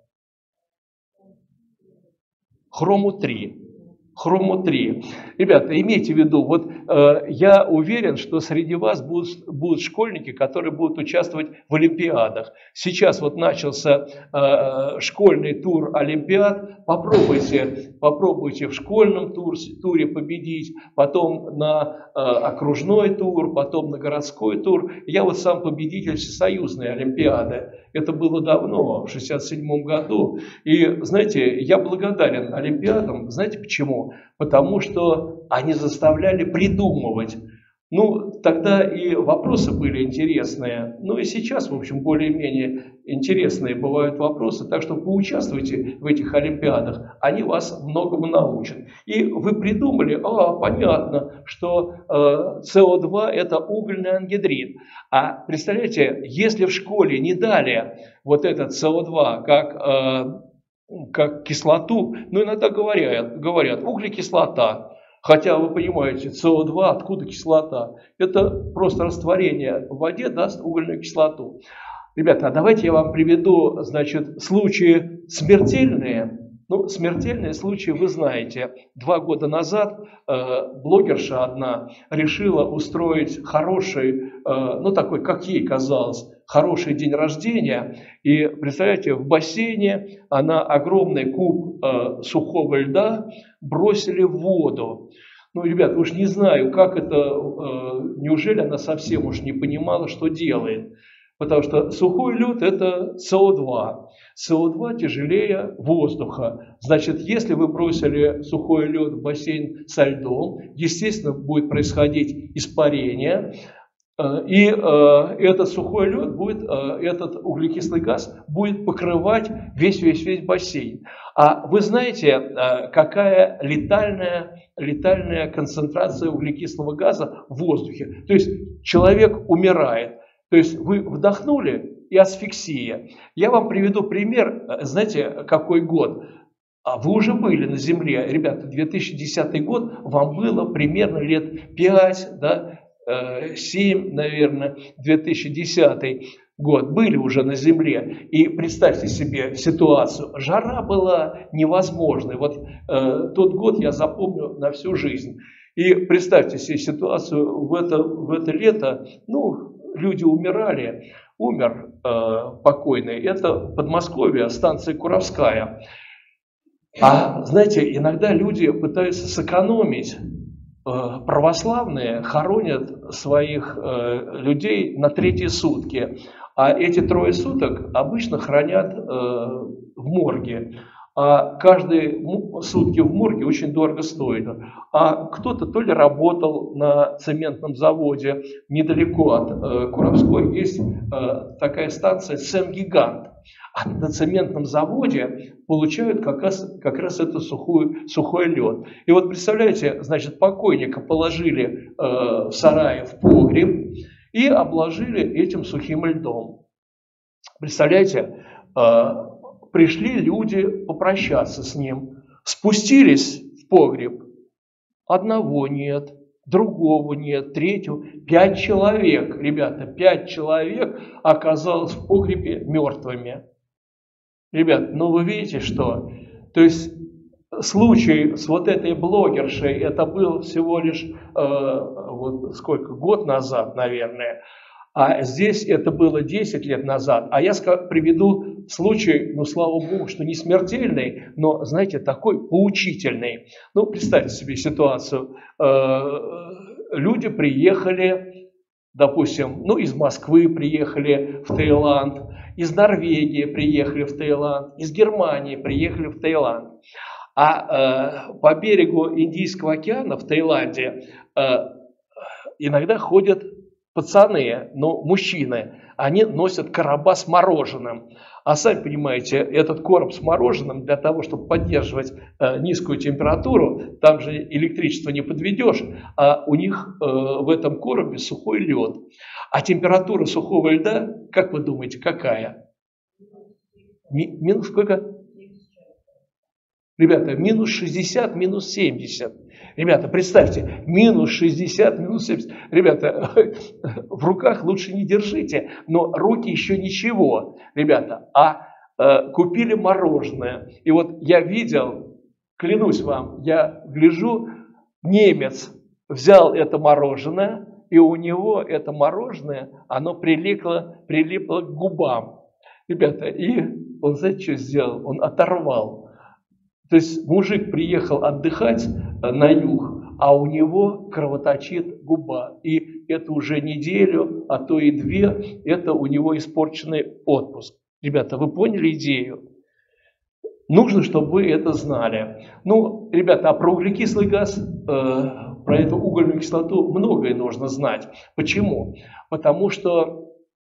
Хрому-3. Хрому-3. Ребята, имейте в виду, вот я уверен, что среди вас будут школьники, которые будут участвовать в олимпиадах. Сейчас вот начался школьный тур олимпиад. Попробуйте в школьном туре победить, потом на окружной тур, потом на городской тур. Я вот сам победитель всесоюзной олимпиады. Это было давно, в 1967 году. И, знаете, я благодарен олимпиадам. Знаете почему? Потому что они заставляли придумывать. Ну, тогда и вопросы были интересные. Ну и сейчас, в общем, более-менее интересные бывают вопросы. Так что поучаствуйте в этих олимпиадах, они вас многому научат. И вы придумали, понятно, что СО2 это угольный ангидрид. А представляете, если в школе не дали вот этот СО2 как кислоту, ну иногда говорят углекислота. Хотя вы понимаете, СО2, откуда кислота? Это просто растворение в воде даст угольную кислоту. Ребята, а давайте я вам приведу, значит, случаи смертельные. Ну, смертельные случаи вы знаете. 2 года назад блогерша одна решила устроить хороший, ну такой, как ей казалось, хороший день рождения. И, представляете, в бассейне она огромный куб сухого льда бросили в воду. Ну, ребят, уж не знаю, как это, неужели она совсем уж не понимала, что делает. Потому что сухой лед – это СО2. СО2 тяжелее воздуха. Значит, если вы бросили сухой лед в бассейн со льдом, естественно, будет происходить испарение. И этот сухой лед этот углекислый газ будет покрывать весь бассейн. А вы знаете, какая летальная концентрация углекислого газа в воздухе? То есть человек умирает. То есть вы вдохнули и асфиксия. Я вам приведу пример, знаете, какой год? Вы уже были на Земле, ребята, 2010 год, вам было примерно лет 5, да, 7, наверное, 2010. год были уже на земле, и представьте себе ситуацию, жара была невозможной. Вот тот год я запомню на всю жизнь. И представьте себе ситуацию в это лето, ну, люди умирали, умер покойный, это Подмосковье, станция Куровская. А знаете, иногда люди пытаются сэкономить. Православные хоронят своих людей на третьи сутки, а эти 3 суток обычно хранят в морге. А каждые сутки в морге очень дорого стоит. А кто-то то ли работал на цементном заводе недалеко от Куровской, есть такая станция «Цемгигант». А на цементном заводе получают как раз это сухой лед. И вот представляете, значит, покойника положили в сарае в погреб и обложили этим сухим льдом. Представляете, пришли люди попрощаться с ним, спустились в погреб, одного нет, другого нет, третьего, 5 человек, ребята, 5 человек оказалось в погребе мертвыми. Ребят, ну вы видите, что? То есть случай с вот этой блогершей, это был всего лишь, вот сколько, год назад, наверное, а здесь это было 10 лет назад. А я приведу случай, ну слава богу, что не смертельный, но, знаете, такой поучительный. Ну, представьте себе ситуацию. Люди приехали, допустим, ну из Москвы приехали в Таиланд, из Норвегии приехали в Таиланд, из Германии приехали в Таиланд. А по берегу Индийского океана в Таиланде иногда ходят пацаны, ну, мужчины, они носят короба с мороженым. А сами понимаете, этот короб с мороженым для того, чтобы поддерживать низкую температуру, там же электричество не подведешь, а у них в этом коробе сухой лед. А температура сухого льда, как вы думаете, какая? Минус сколько? Ребята, минус 60, минус 70. Ребята, представьте, минус 60, минус 70. Ребята, в руках лучше не держите, но руки еще ничего, ребята. Купили мороженое. И вот я видел, клянусь вам, я гляжу, немец взял это мороженое, и у него это мороженое, оно прилипло к губам. Ребята, и он, знаете, что сделал? Он оторвал. То есть мужик приехал отдыхать на юг, а у него кровоточит губа. И это уже неделю, а то и 2, это у него испорченный отпуск. Ребята, вы поняли идею? Нужно, чтобы вы это знали. Ну, ребята, а про углекислый газ, про эту угольную кислоту многое нужно знать. Почему? Потому что,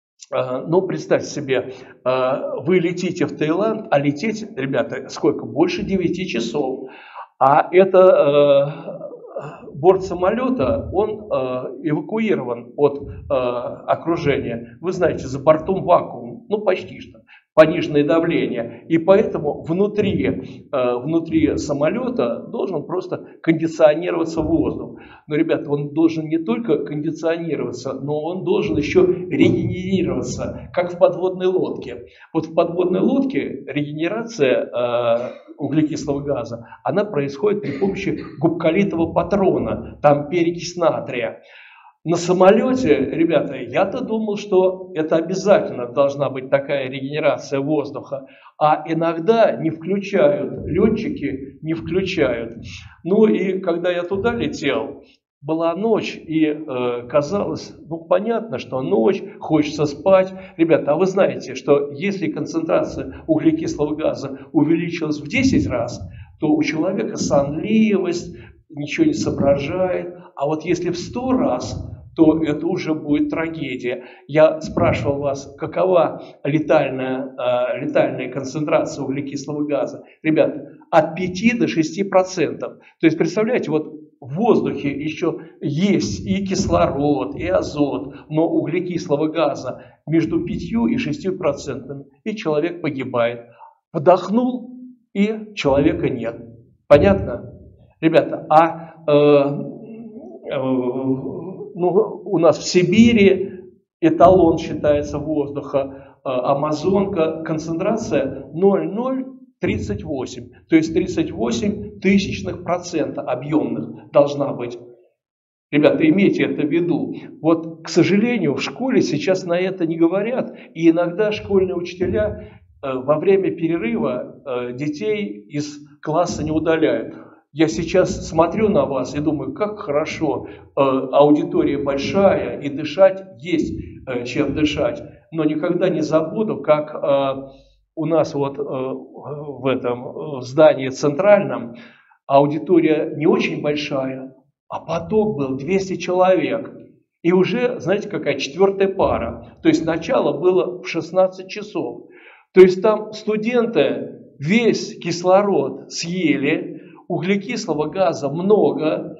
ну, представьте себе, вы летите в Таиланд, а лететь, ребята, сколько? Больше 9 часов. А это борт самолета, он эвакуирован от окружения. Вы знаете, за бортом вакуум, ну почти что, пониженное давление. И поэтому внутри самолета должен просто кондиционироваться воздух. Но, ребята, он должен не только кондиционироваться, но он должен еще регенерироваться, как в подводной лодке. Вот в подводной лодке регенерация углекислого газа, она происходит при помощи губколитового патрона, там перекись натрия. На самолете, ребята, я-то думал, что это обязательно должна быть такая регенерация воздуха, а иногда не включают, летчики не включают. Ну и когда я туда летел, была ночь, и казалось, ну понятно, что ночь, хочется спать. Ребята, а вы знаете, что если концентрация углекислого газа увеличилась в 10 раз, то у человека сонливость, ничего не соображает. А вот если в 100 раз, то это уже будет трагедия. Я спрашивал вас, какова летальная концентрация углекислого газа. Ребята, от 5 до 6%. То есть, представляете, вот в воздухе еще есть и кислород, и азот, но углекислого газа между 5 и 6%, и человек погибает. Вдохнул, и человека нет. Понятно? Ребята, у нас в Сибири эталон считается воздуха, амазонка, концентрация 0,038, то есть 38% объемных должна быть. Ребята, имейте это в виду. Вот, к сожалению, в школе сейчас на это не говорят, и иногда школьные учителя во время перерыва детей из класса не удаляют. Я сейчас смотрю на вас и думаю, как хорошо, аудитория большая, и дышать есть чем дышать. Но никогда не забуду, как у нас вот в этом здании центральном аудитория не очень большая, а поток был 200 человек. И уже, знаете, какая 4-я пара. То есть начало было в 16 часов. То есть там студенты весь кислород съели, углекислого газа много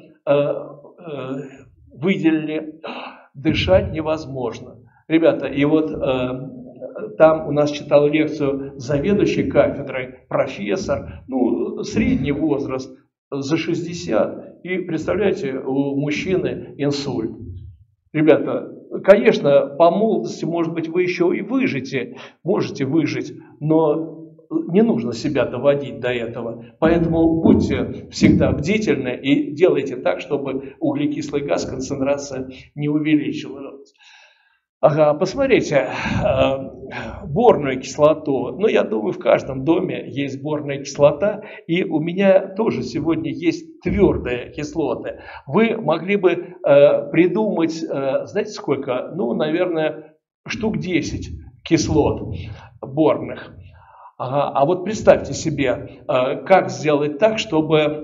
выделили, дышать невозможно. Ребята, и вот там у нас читал лекцию заведующий кафедрой, профессор, ну, средний возраст, за 60. И представляете, у мужчины инсульт. Ребята, конечно, по молодости, может быть, вы еще и выживете, можете выжить, но не нужно себя доводить до этого. Поэтому будьте всегда бдительны и делайте так, чтобы углекислый газ, концентрация не увеличилась. Ага, посмотрите, борную кислоту. Ну, я думаю, в каждом доме есть борная кислота. И у меня тоже сегодня есть твердые кислоты. Вы могли бы придумать, знаете сколько? Ну, наверное, штук 10 кислот борных. Ага, а вот представьте себе, как сделать так, чтобы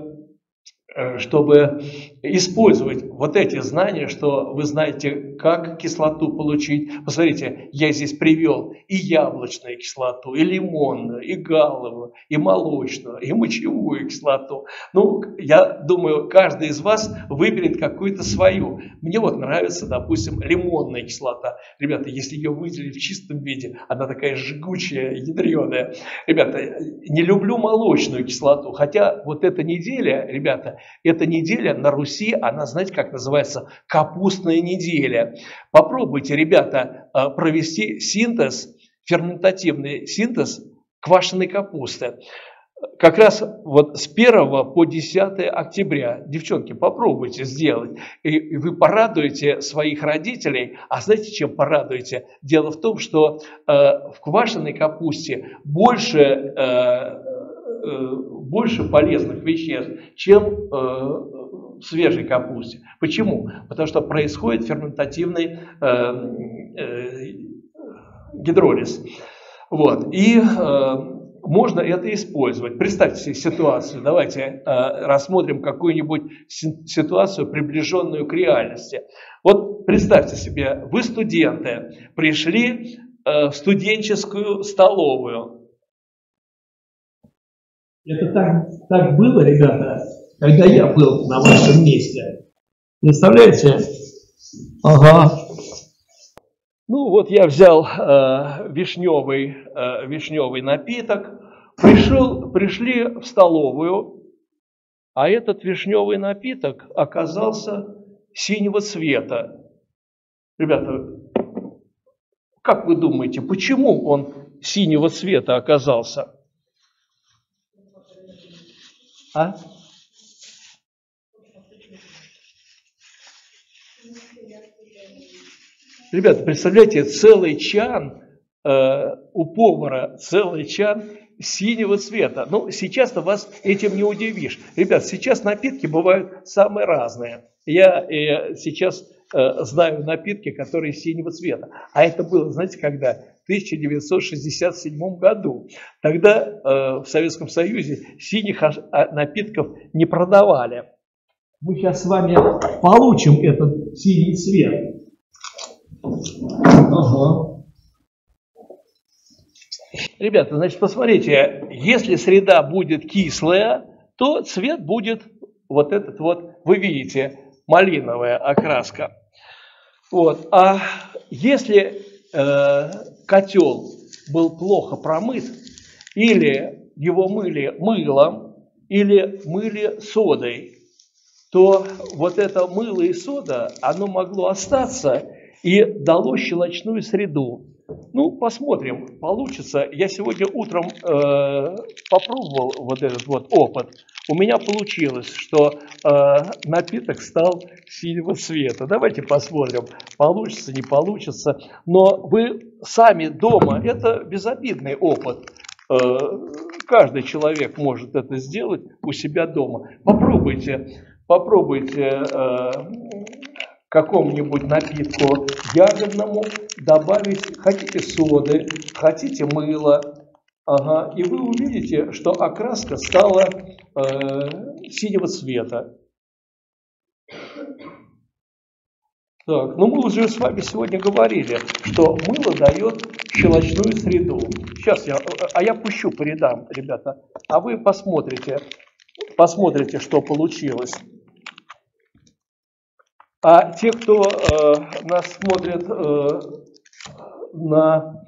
использовать вот эти знания, что вы знаете, как кислоту получить. Посмотрите, я здесь привел и яблочную кислоту, и лимонную, и галловую, и молочную, и мочевую кислоту. Ну, я думаю, каждый из вас выберет какую-то свою. Мне вот нравится, допустим, лимонная кислота. Ребята, если ее выделить в чистом виде, она такая жгучая, ядреная. Ребята, не люблю молочную кислоту, хотя вот эта неделя, ребята, эта неделя на Руси, она, знаете, как называется? Капустная неделя. Попробуйте, ребята, провести синтез, ферментативный синтез квашеной капусты. Как раз вот с 1 по 10 октября, девчонки, попробуйте сделать. И вы порадуете своих родителей. А знаете, чем порадуете? Дело в том, что в квашеной капусте больше полезных веществ, чем в свежей капусте. Почему? Потому что происходит ферментативный гидролиз. Вот. И можно это использовать. Представьте себе ситуацию. Давайте рассмотрим какую-нибудь ситуацию, приближенную к реальности. Вот представьте себе, вы студенты, пришли в студенческую столовую. Это так было, ребята, когда я был на вашем месте. Представляете? Ага. Ну вот я взял вишневый напиток, пришли в столовую, а этот вишневый напиток оказался синего цвета. Ребята, как вы думаете, почему он синего цвета оказался? А? Ребята, представляете, целый чан у повара, целый чан синего цвета. Ну, сейчас-то вас этим не удивишь. Ребят, сейчас напитки бывают самые разные. Я сейчас знаю напитки, которые синего цвета. А это было, знаете, когда? В 1967 году. Тогда в Советском Союзе синих напитков не продавали. Мы сейчас с вами получим этот синий цвет. Ага. Ребята, значит, посмотрите, если среда будет кислая, то цвет будет вот этот вот, вы видите, малиновая окраска. Вот. А если котел был плохо промыт, или его мыли мылом, или мыли содой, то вот это мыло и сода, оно могло остаться и дало щелочную среду. Ну, посмотрим, получится. Я сегодня утром попробовал вот этот вот опыт. У меня получилось, что напиток стал синего цвета. Давайте посмотрим, получится, не получится. Но вы сами дома, это безобидный опыт. Каждый человек может это сделать у себя дома. Попробуйте какому-нибудь напитку ягодному добавить, хотите соды, хотите мыла, и вы увидите, что окраска стала синего цвета. Так, ну мы уже с вами сегодня говорили, что мыло дает щелочную среду. Сейчас я пущу по рядам, ребята, а вы посмотрите, что получилось. А те, кто нас смотрит на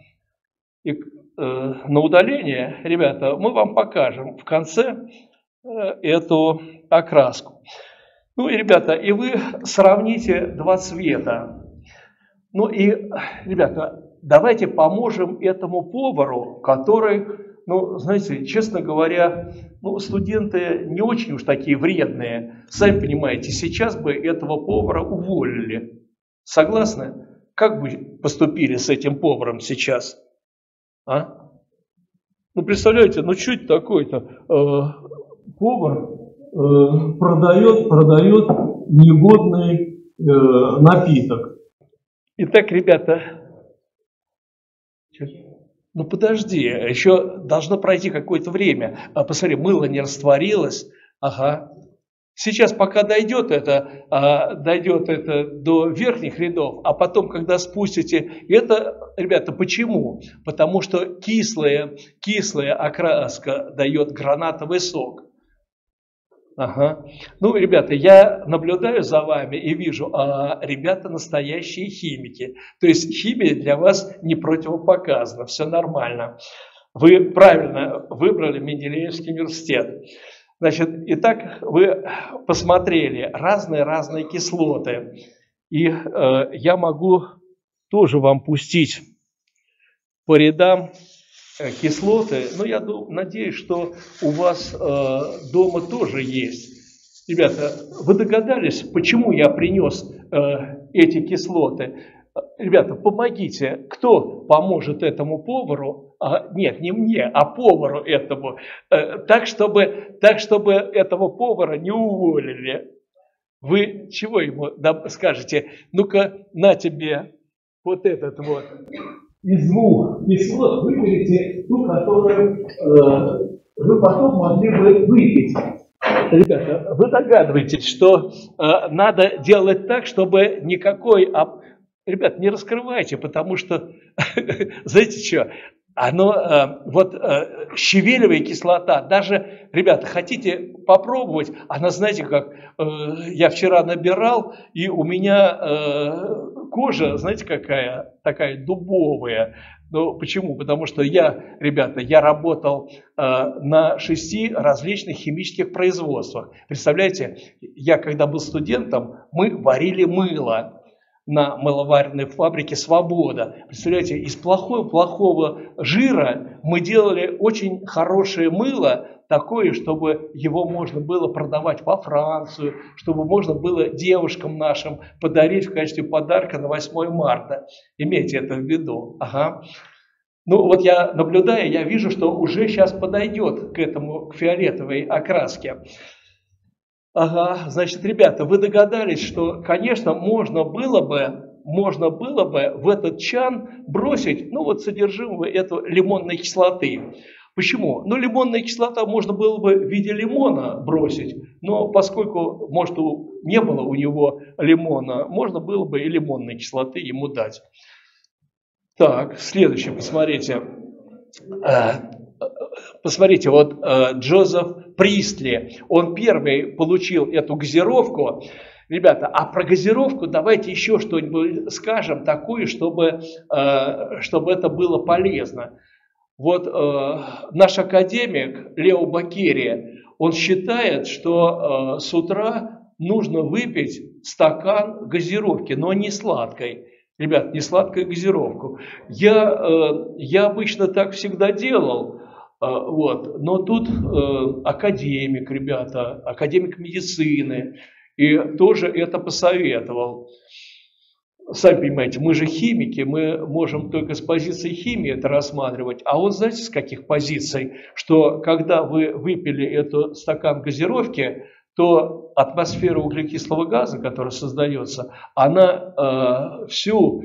удаление, ребята, мы вам покажем в конце эту окраску. Ну и, ребята, и вы сравните два цвета. Ну и, ребята, давайте поможем этому повару, который, ну, знаете, честно говоря, ну, студенты не очень уж такие вредные. Сами понимаете, сейчас бы этого повара уволили. Согласны? Как бы поступили с этим поваром сейчас? А? Ну, представляете, ну, что это такое-то? Повар продает негодный напиток. Итак, ребята, ну подожди, еще должно пройти какое-то время. Посмотри, мыло не растворилось. Ага. Сейчас пока дойдет это до верхних рядов, а потом, когда спустите, это, ребята, почему? Потому что кислая окраска дает гранатовый сок. Ага. Ну, ребята, я наблюдаю за вами и вижу, ребята настоящие химики. То есть химия для вас не противопоказана, все нормально. Вы правильно выбрали Менделеевский университет. Значит, итак, вы посмотрели разные кислоты. И я могу тоже вам пустить по рядам кислоты, но я надеюсь, что у вас дома тоже есть. Ребята, вы догадались, почему я принес эти кислоты? Ребята, помогите, кто поможет этому повару? Нет, не мне, а повару этому. Так, чтобы этого повара не уволили. Вы чего ему скажете? Ну-ка, на тебе вот этот вот. Из двух кислот выберите ту, которую вы потом могли бы выпить. Ребята, вы догадываетесь, что надо делать так, чтобы никакой... Ребят, не раскрывайте, потому что, знаете что, щавелевая кислота, даже, ребята, хотите попробовать, она, знаете, как, я вчера набирал, и у меня кожа, знаете, какая, такая дубовая. Ну, почему? Потому что ребята, я работал на 6 различных химических производствах. Представляете, я когда был студентом, мы варили мыло на мыловаренной фабрике «Свобода». Представляете, из плохого жира мы делали очень хорошее мыло, такое, чтобы его можно было продавать во Францию, чтобы можно было девушкам нашим подарить в качестве подарка на 8 марта. Имейте это в виду. Ага. Ну вот я наблюдаю, я вижу, что уже сейчас подойдет к фиолетовой окраске. Ага, значит, ребята, вы догадались, что, конечно, можно было бы в этот чан бросить, ну вот содержимое этой лимонной кислоты. Почему? Ну, лимонная кислота можно было бы в виде лимона бросить, но поскольку, может, не было у него лимона, можно было бы и лимонной кислоты ему дать. Так, следующее, посмотрите. Посмотрите, вот Джозеф Пристли, он первый получил эту газировку. Ребята, а про газировку давайте еще что-нибудь скажем такое, чтобы это было полезно. Вот наш академик Лео Баккери, он считает, что с утра нужно выпить стакан газировки, но не сладкой. Ребят, не сладкую газировку. Я обычно так всегда делал, вот, но тут академик, ребята, академик медицины, и тоже это посоветовал. Сами понимаете, мы же химики, мы можем только с позиции химии это рассматривать. А он, знаете, с каких позиций? Что когда вы выпили эту стакан газировки, то атмосфера углекислого газа, которая создается, она всю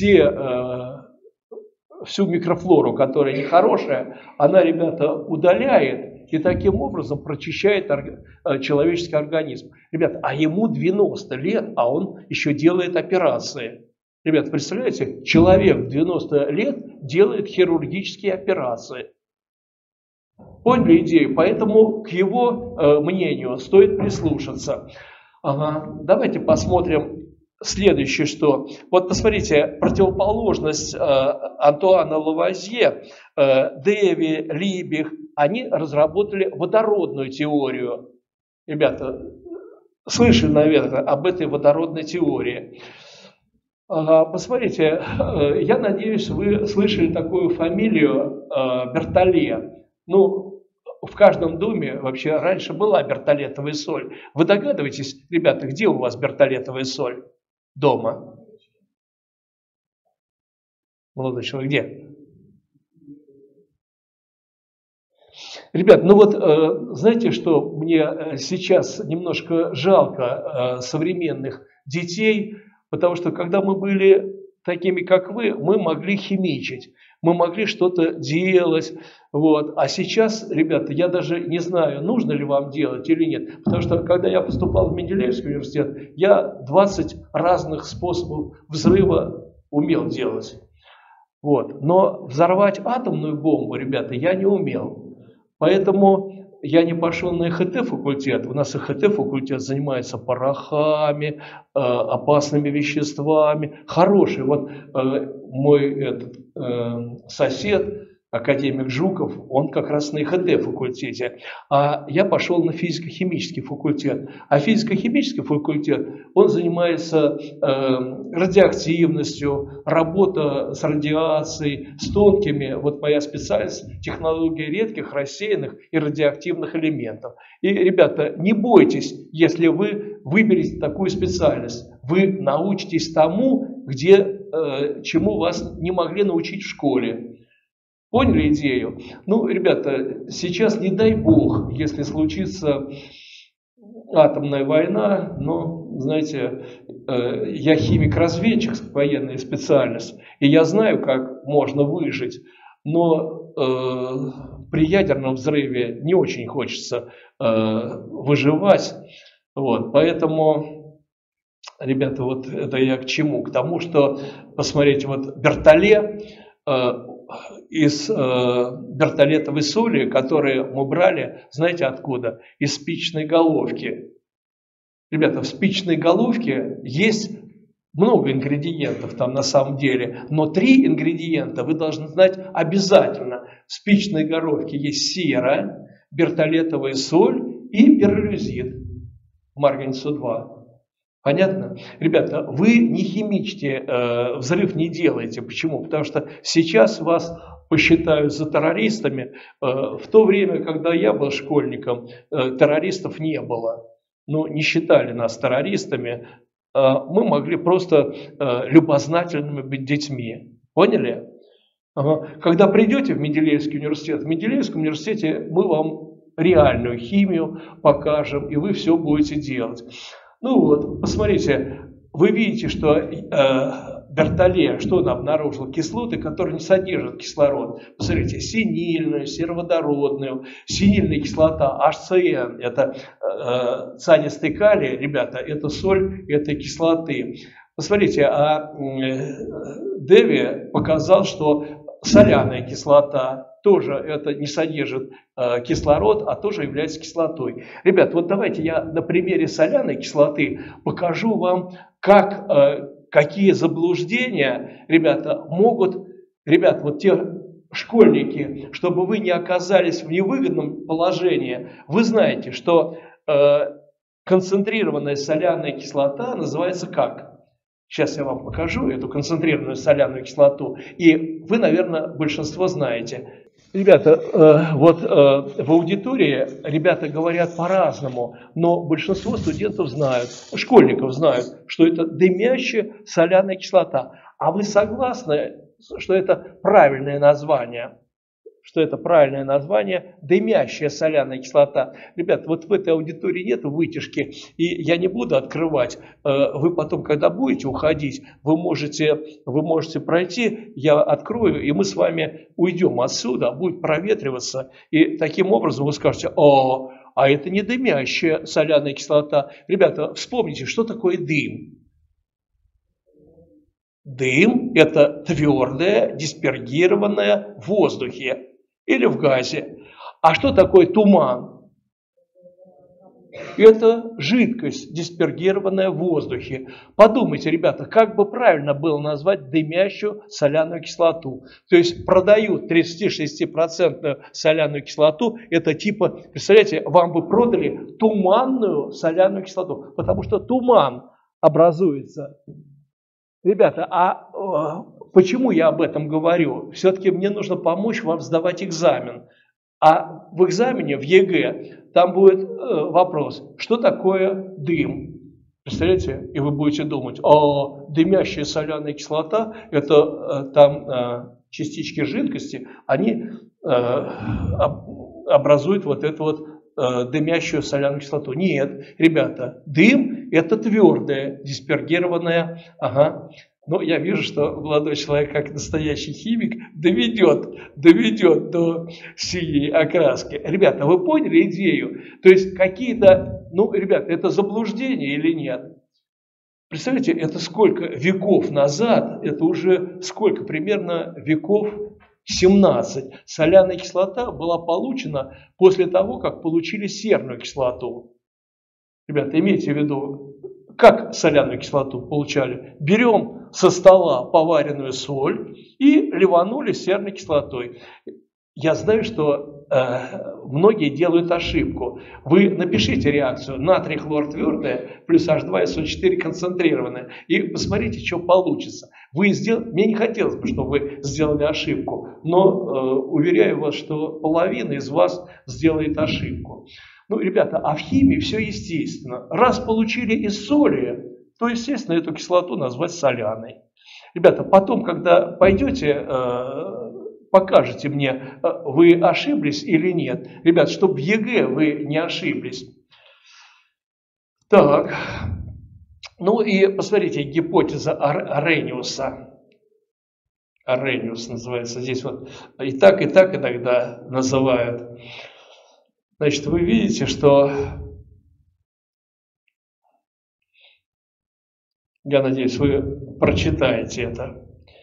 микрофлору, которая нехорошая, она, ребята, удаляет и таким образом прочищает человеческий организм. Ребят, а ему 90 лет, а он еще делает операции. Ребят, представляете, человек в 90 лет делает хирургические операции. Поняли идею? Поэтому к его мнению стоит прислушаться. Давайте посмотрим следующее, что. Вот посмотрите, противоположность Антуана Лавуазье, Дэви, Либих, они разработали водородную теорию. Ребята, слышали, наверное, об этой водородной теории. Посмотрите, я надеюсь, вы слышали такую фамилию Бертоле. Ну, в каждом доме вообще раньше была бертолетовая соль. Вы догадываетесь, ребята, где у вас бертолетовая соль дома? Молодой человек, где? Ребят, ну вот, знаете, что мне сейчас немножко жалко современных детей, потому что когда мы были такими, как вы, мы могли химичить, мы могли что-то делать, вот. А сейчас, ребята, я даже не знаю, нужно ли вам делать или нет, потому что когда я поступал в Менделеевский университет, я 20 разных способов взрыва умел делать, вот. Но взорвать атомную бомбу, ребята, я не умел. Поэтому я не пошел на ЭХТ факультет. У нас ЭХТ факультет занимается порохами, опасными веществами. Хороший. Вот мой сосед, академик Жуков, он как раз на ЭХТ факультете. А я пошел на физико-химический факультет. А физико-химический факультет, он занимается радиоактивностью, работа с радиацией, с тонкими, вот моя специальность, технология редких, рассеянных и радиоактивных элементов. И, ребята, не бойтесь, если вы выберете такую специальность. Вы научитесь тому, чему вас не могли научить в школе. Поняли идею? Ну, ребята, сейчас не дай бог, если случится атомная война, но, знаете, я химик-разведчик, военная специальность, и я знаю, как можно выжить, но при ядерном взрыве не очень хочется выживать, вот, поэтому, ребята, вот это я к чему? К тому, что, посмотрите, вот Бертоле, из бертолетовой соли, которую мы брали, знаете откуда? Из спичной головки. Ребята, в спичной головке есть много ингредиентов там на самом деле, но 3 ингредиента вы должны знать обязательно. В спичной головке есть сера, бертолетовая соль и пиролюзит, марганец-2. Понятно? Ребята, вы не химичьте, взрыв не делайте. Почему? Потому что сейчас вас посчитают за террористами. В то время, когда я был школьником, террористов не было. Ну, не считали нас террористами. Мы могли просто любознательными быть детьми. Поняли? Когда придете в Менделеевский университете мы вам реальную химию покажем, и вы все будете делать. Ну вот, посмотрите, вы видите, что Бертоле, что он обнаружил? Кислоты, которые не содержат кислород. Посмотрите, синильную, сероводородную, синильная кислота, HCN, это цианистый калий, ребята, это соль этой кислоты. Посмотрите, а Дэви показал, что соляная кислота тоже это не содержит кислород, а тоже является кислотой. Ребят, вот давайте я на примере соляной кислоты покажу вам, какие заблуждения, ребята, могут, ребят, вот те школьники, чтобы вы не оказались в невыгодном положении, вы знаете, что концентрированная соляная кислота называется как? Сейчас я вам покажу эту концентрированную соляную кислоту, и вы, наверное, большинство знаете. Ребята, в аудитории ребята говорят по-разному, но большинство студентов знают, школьников знают, что это дымящая соляная кислота. А вы согласны, что это правильное название? Что это правильное название дымящая соляная кислота. Ребят, вот в этой аудитории нет вытяжки, и я не буду открывать. Вы потом, когда будете уходить, вы можете пройти, я открою, и мы с вами уйдем отсюда, будет проветриваться, и таким образом вы скажете: а это не дымящая соляная кислота. Ребята, вспомните, что такое дым. Дым – это твердое, диспергированное в воздухе или в газе. А что такое туман? Это жидкость, диспергированная в воздухе. Подумайте, ребята, как бы правильно было назвать дымящую соляную кислоту. То есть продают 36% соляную кислоту. Это типа, представляете, вам бы продали туманную соляную кислоту, потому что туман образуется. Ребята, почему я об этом говорю? Все-таки мне нужно помочь вам сдавать экзамен. А в экзамене, в ЕГЭ, там будет вопрос, что такое дым? Представляете? И вы будете думать: дымящая соляная кислота, это там частички жидкости, они образуют вот эту вот дымящую соляную кислоту. Нет, ребята, дым – это твердое, диспергированное. Но я вижу, что молодой человек, как настоящий химик, доведет до синей окраски. Ребята, вы поняли идею? То есть какие-то, ребята, это заблуждение или нет? Представляете, это сколько веков назад, это уже сколько, примерно веков 17. Соляная кислота была получена после того, как получили серную кислоту. Ребята, имейте в виду, как соляную кислоту получали. Берем со стола поваренную соль и ливанули серной кислотой. Я знаю, что многие делают ошибку. Вы напишите реакцию: натрий хлор твердое плюс H2SO4 концентрированное, и посмотрите, что получится. Мне не хотелось бы, чтобы вы сделали ошибку, но уверяю вас, что половина из вас сделает ошибку. Ребята, а в химии все естественно. Раз получили из соли, то, естественно, эту кислоту назвать соляной. Ребята, потом, когда пойдете, покажете мне, вы ошиблись или нет. Ребят, чтобы в ЕГЭ вы не ошиблись. Так, и посмотрите, гипотеза Аррhenius. Аррhenius называется здесь вот. И так иногда называют. Значит, вы видите, что, я надеюсь, вы прочитаете это.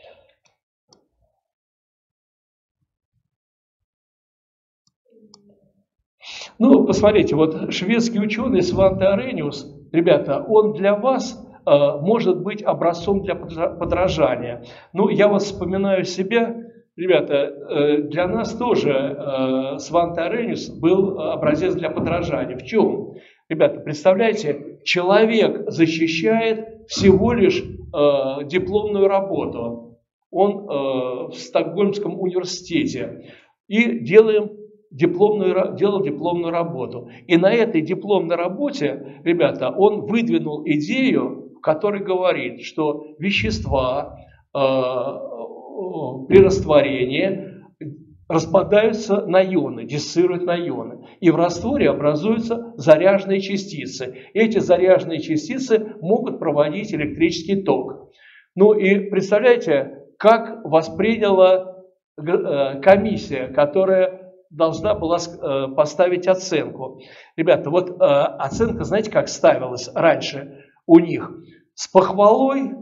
Посмотрите, вот шведский ученый Сванте Аррhenius, ребята, он для вас может быть образцом для подражания. Я вот вспоминаю себя. Ребята, для нас тоже Сванте Аррhenius был образец для подражания. В чем? Ребята, представляете, человек защищает всего лишь дипломную работу. Он в Стокгольмском университете. И делал дипломную работу. И на этой дипломной работе, ребята, он выдвинул идею, в которой говорит, что вещества при растворении распадаются на ионы, диссоциируют на ионы. И в растворе образуются заряженные частицы. Эти заряженные частицы могут проводить электрический ток. И представляете, как восприняла комиссия, которая должна была поставить оценку. Ребята, вот оценка, знаете, как ставилась раньше у них? С похвалой.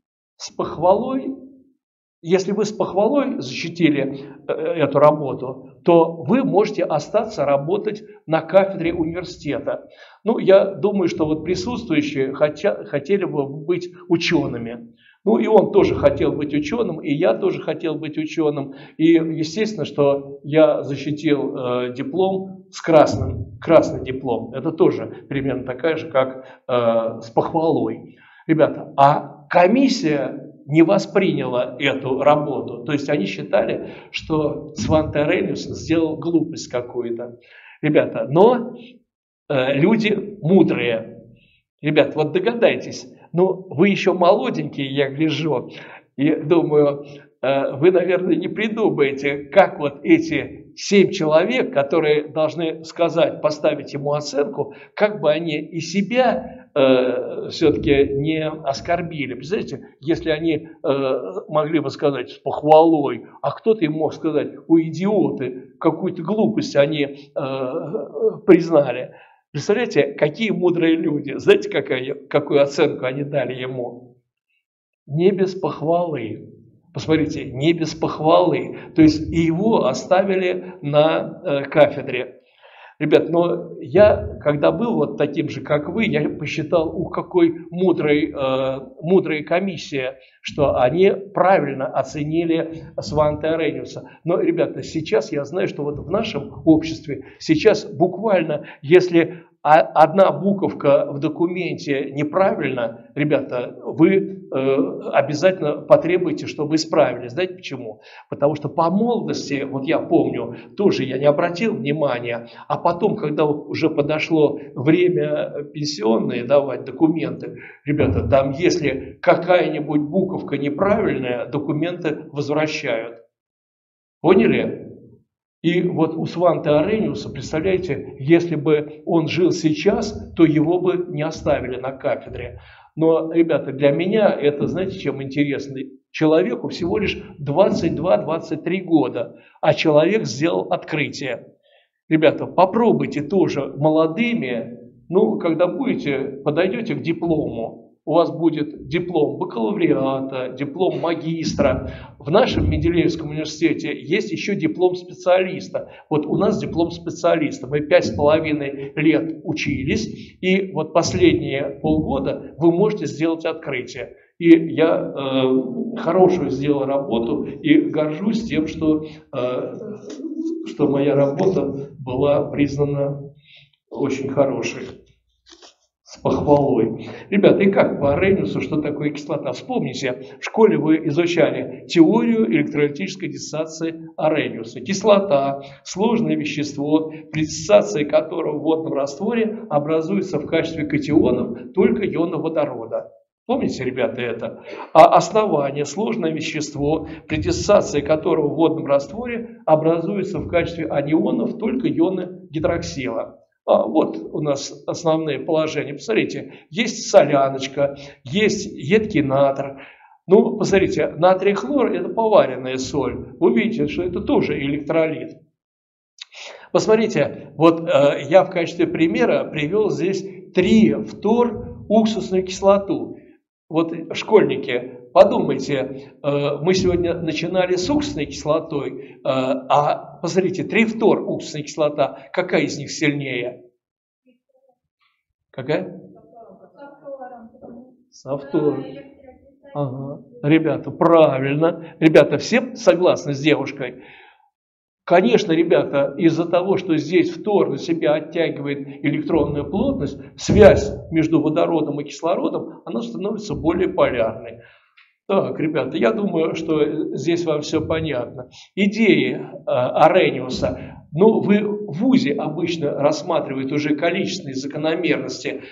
Если вы с похвалой защитили эту работу, то вы можете остаться работать на кафедре университета. Я думаю, что вот присутствующие хотели бы быть учеными. И он тоже хотел быть ученым, и я тоже хотел быть ученым. И естественно, что я защитил диплом с красный диплом. Это тоже примерно такая же, как с похвалой. Ребята, а комиссия не восприняла эту работу. То есть они считали, что Сванте Аррhenius сделал глупость какую-то. Ребята, но люди мудрые. Ребят, вот догадайтесь, ну вы еще молоденькие, я гляжу, и думаю, вы, наверное, не придумаете, как вот эти 7 человек, которые должны сказать, поставить ему оценку, как бы они и себя все-таки не оскорбили. Представляете, если они могли бы сказать с похвалой, а кто-то им мог сказать, ой, идиоты, какую-то глупость они признали. Представляете, какие мудрые люди. Знаете, какую оценку они дали ему? Не без похвалы. Посмотрите, не без похвалы. То есть и его оставили на кафедре. Ребят, но я, когда был вот таким же, как вы, я посчитал, какой мудрая комиссия, что они правильно оценили Сванте Аррhenius'а. Но, ребята, сейчас я знаю, что вот в нашем обществе сейчас буквально, если одна буковка в документе неправильно, ребята, вы обязательно потребуете, чтобы исправили. Знаете почему? Потому что по молодости, вот я помню, тоже я не обратил внимания, а потом, когда уже подошло время пенсионное давать документы, ребята, там если какая-нибудь буковка неправильная, документы возвращают. Поняли? И вот у Сванте Аррhenius'а, представляете, если бы он жил сейчас, то его бы не оставили на кафедре. Но, ребята, для меня это, знаете, чем интересно? Человеку всего лишь 22-23 года, а человек сделал открытие. Ребята, попробуйте тоже молодыми, ну, когда подойдете к диплому, у вас будет диплом бакалавриата, диплом магистра. В нашем Менделеевском университете есть еще диплом специалиста. Вот у нас диплом специалиста. Мы 5,5 лет учились, и вот последние полгода вы можете сделать открытие. И я хорошую сделал работу и горжусь тем, что моя работа была признана очень хорошей. С похвалой. Ребята, и как по Аррhenius'у, что такое кислота? Вспомните, в школе вы изучали теорию электролитической диссоциации Аррhenius'а. Кислота – сложное вещество, при диссоциации которого в водном растворе образуется в качестве катионов только ионы водорода. Помните, ребята, это? А основание – сложное вещество, при диссоциации которого в водном растворе образуется в качестве анионов только ионы гидроксила. Вот у нас основные положения. Посмотрите, есть соляночка, есть едкий натр. Ну, посмотрите, натрий хлор – это поваренная соль. Вы видите, что это тоже электролит. Посмотрите, вот я в качестве примера привел здесь 3-фтор-уксусную кислоту. Вот, школьники, подумайте, мы сегодня начинали с уксусной кислотой, а посмотрите, 3-фтор-уксусная кислота, какая из них сильнее? Какая? Со фтором. Ага. Ребята, правильно. Ребята, все согласны с девушкой? Конечно, ребята, из-за того, что здесь фтор на себя оттягивает электронную плотность, связь между водородом и кислородом, она становится более полярной. Так, ребята, я думаю, что здесь вам все понятно. Идеи Аррhenius'а. Ну, вы в ВУЗе обычно рассматриваете уже количественные закономерности.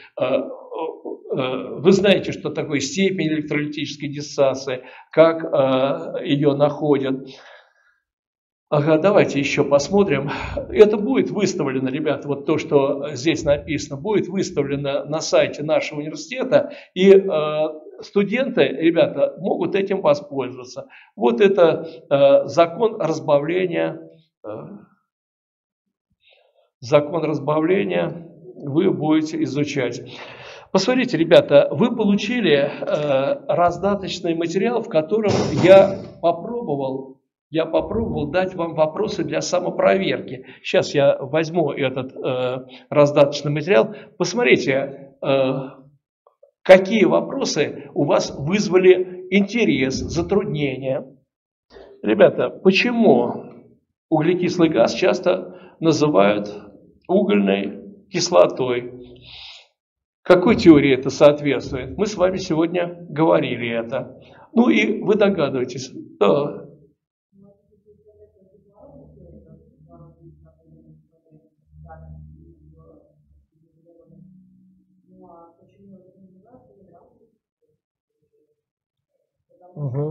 Вы знаете, что такое степень электролитической диссоциации, как ее находят. Ага, давайте еще посмотрим. Это будет выставлено, ребята, вот то, что здесь написано, будет выставлено на сайте нашего университета, и студенты, ребята, могут этим воспользоваться. Вот это закон разбавления. Закон разбавления вы будете изучать. Посмотрите, ребята, вы получили раздаточный материал, в котором я попробовал дать вам вопросы для самопроверки. Сейчас я возьму этот раздаточный материал. Посмотрите, какие вопросы у вас вызвали интерес, затруднения. Ребята, почему углекислый газ часто называют угольной кислотой? Какой теории это соответствует? Мы с вами сегодня говорили это. Ну и вы догадываетесь. Да. Угу.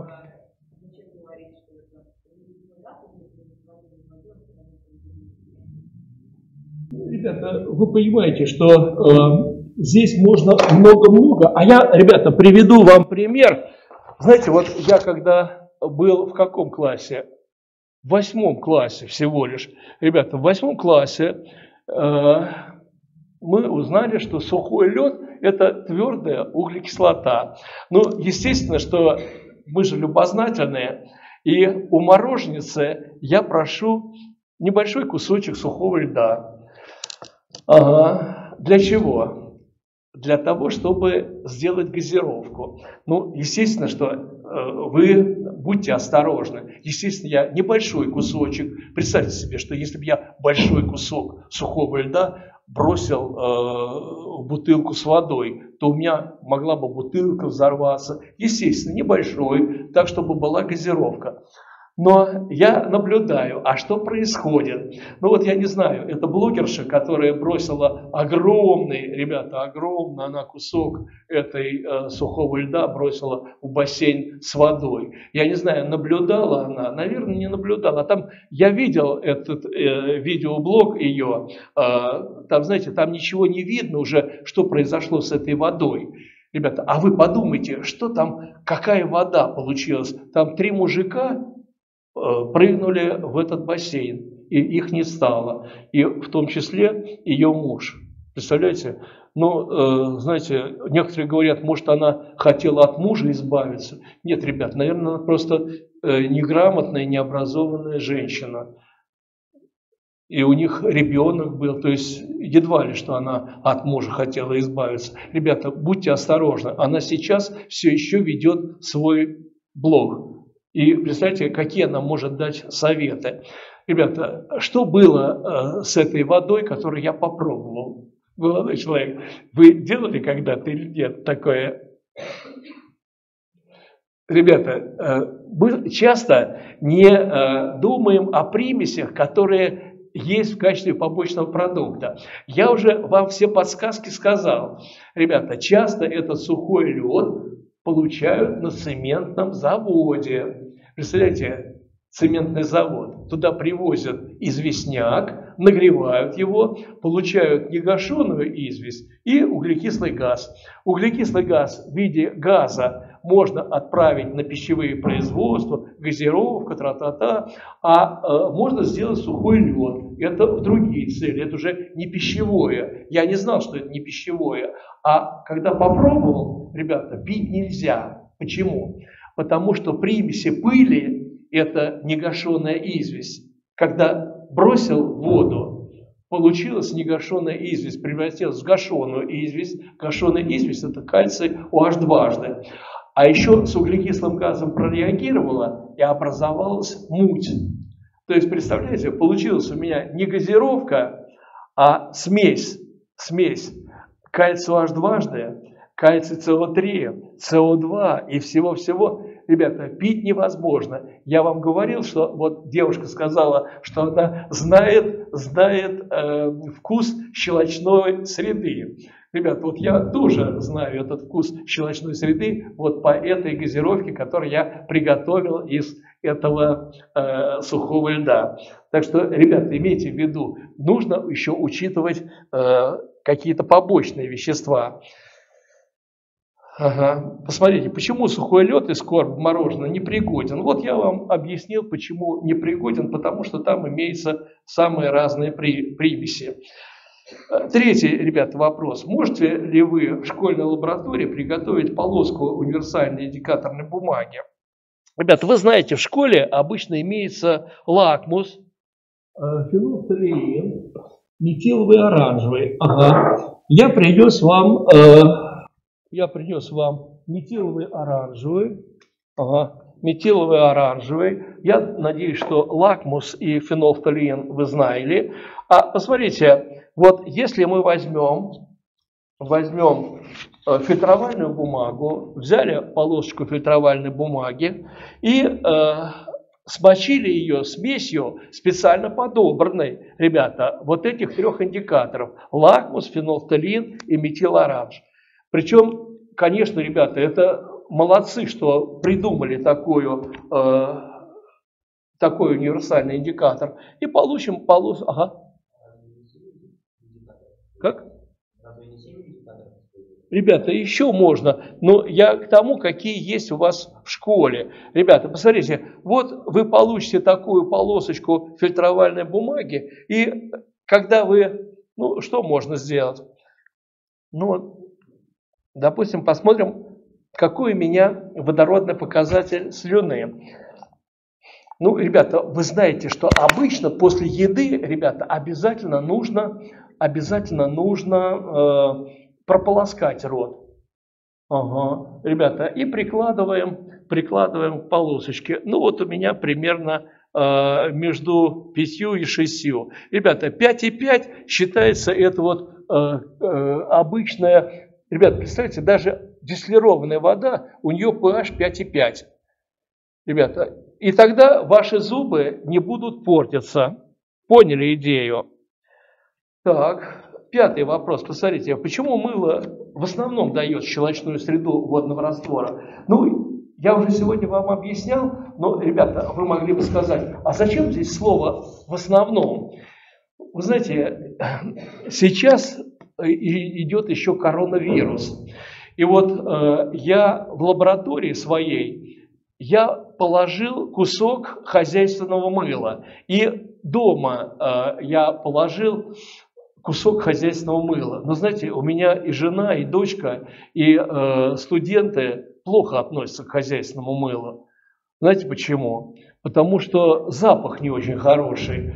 Ребята, вы понимаете, что здесь можно много-много. А я, ребята, приведу вам пример. Знаете, вот я когда был в каком классе? В 8 классе всего лишь. Ребята, в 8 классе мы узнали, что сухой лед – это твердая углекислота. Ну, естественно, что мы же любознательные. И у мороженицы я прошу небольшой кусочек сухого льда. Ага. Для чего? Для того, чтобы сделать газировку. Ну, естественно, что вы будьте осторожны. Естественно, я небольшой кусочек. Представьте себе, что если бы я большой кусок сухого льда бросил в бутылку с водой, то у меня могла бы бутылка взорваться. Естественно, небольшой, так, чтобы была газировка. Но я наблюдаю, а что происходит? Ну вот я не знаю, это блогерша, которая бросила огромный, ребята, огромный, она кусок этой сухого льда бросила в бассейн с водой. Я не знаю, наблюдала она, наверное, не наблюдала. Там я видел этот видеоблог ее, там, знаете, там ничего не видно уже, что произошло с этой водой. Ребята, а вы подумайте, что там, какая вода получилась? Там 3 мужика прыгнули в этот бассейн, и их не стало. И в том числе ее муж. Представляете? Ну, знаете, некоторые говорят, может, она хотела от мужа избавиться. Нет, ребят, наверное, она просто неграмотная, необразованная женщина. И у них ребенок был, то есть едва ли, что она от мужа хотела избавиться. Ребята, будьте осторожны, она сейчас все еще ведет свой блог. И представьте, какие она может дать советы. Ребята, что было с этой водой, которую я попробовал? Молодой человек, вы делали когда-то или нет такое? Ребята, мы часто не думаем о примесях, которые есть в качестве побочного продукта. Я уже вам все подсказки сказал. Ребята, часто этот сухой лед получают на цементном заводе. Представляете, цементный завод. Туда привозят известняк, нагревают его, получают негашенную известь и углекислый газ. Углекислый газ в виде газа можно отправить на пищевые производства, газировка, тра-та-та, а можно сделать сухой лед. Это в другие цели, это уже не пищевое. Я не знал, что это не пищевое. А когда попробовал, ребята, пить нельзя. Почему? Потому что примеси пыли – это негашенная известь. Когда бросил в воду, получилась негашенная известь, превратилась в гашеную известь. Гашеная известь – это кальций OH дважды. А еще с углекислым газом прореагировала и образовалась муть. То есть, представляете, получилась у меня не газировка, а смесь. Кальций OH дважды, кальций СО3, СО2 и всего-всего. Ребята, пить невозможно. Я вам говорил, что вот девушка сказала, что она знает вкус щелочной среды. Ребята, вот я тоже знаю этот вкус щелочной среды вот по этой газировке, которую я приготовил из этого сухого льда. Так что, ребята, имейте в виду, нужно еще учитывать какие-то побочные вещества. Ага. Посмотрите, почему сухой лед из корм мороженого непригоден. Вот я вам объяснил, почему непригоден, потому что там имеются самые разные примеси. Третий, ребята, вопрос. Можете ли вы в школьной лаборатории приготовить полоску универсальной индикаторной бумаги? Ребята, вы знаете, в школе обычно имеется лакмус, фенолфталеин, метиловый оранжевый. Ага. Я принес вам метиловый оранжевый. Ага. Метиловый оранжевый. Я надеюсь, что лакмус и фенолфталеин вы знали. А посмотрите, вот если мы возьмем возьмем фильтровальную бумагу, взяли полосочку фильтровальной бумаги и смочили ее смесью, специально подобранной, ребята, вот этих трех индикаторов: лакмус, фенолфталин и метилоранж. Причем, конечно, ребята, это молодцы, что придумали такой универсальный индикатор. И получим полосу. Ага. Как? Ребята, еще можно, но я к тому, какие есть у вас в школе. Ребята, посмотрите, вот вы получите такую полосочку фильтровальной бумаги, и когда вы, ну, что можно сделать? Ну, допустим, посмотрим, какой у меня водородный показатель слюны. Ну, ребята, вы знаете, что обычно после еды, ребята, обязательно нужно прополоскать рот. Ага, ребята, и прикладываем полосочки. Ну, вот у меня примерно между 5 и 6. Ребята, 5,5 считается это вот обычная. Ребята, представьте, даже дистиллированная вода, у нее pH 5,5. Ребята, и тогда ваши зубы не будут портиться. Поняли идею? Так. Пятый вопрос. Посмотрите, почему мыло в основном дает щелочную среду водного раствора? Ну, я уже сегодня вам объяснял, но, ребята, вы могли бы сказать, а зачем здесь слово «в основном»? Вы знаете, сейчас идет еще коронавирус. И вот я в лаборатории своей, я положил кусок хозяйственного мыла. И дома я положил кусок хозяйственного мыла. Но знаете, у меня и жена, и дочка, и студенты плохо относятся к хозяйственному мылу. Знаете почему? Потому что запах не очень хороший.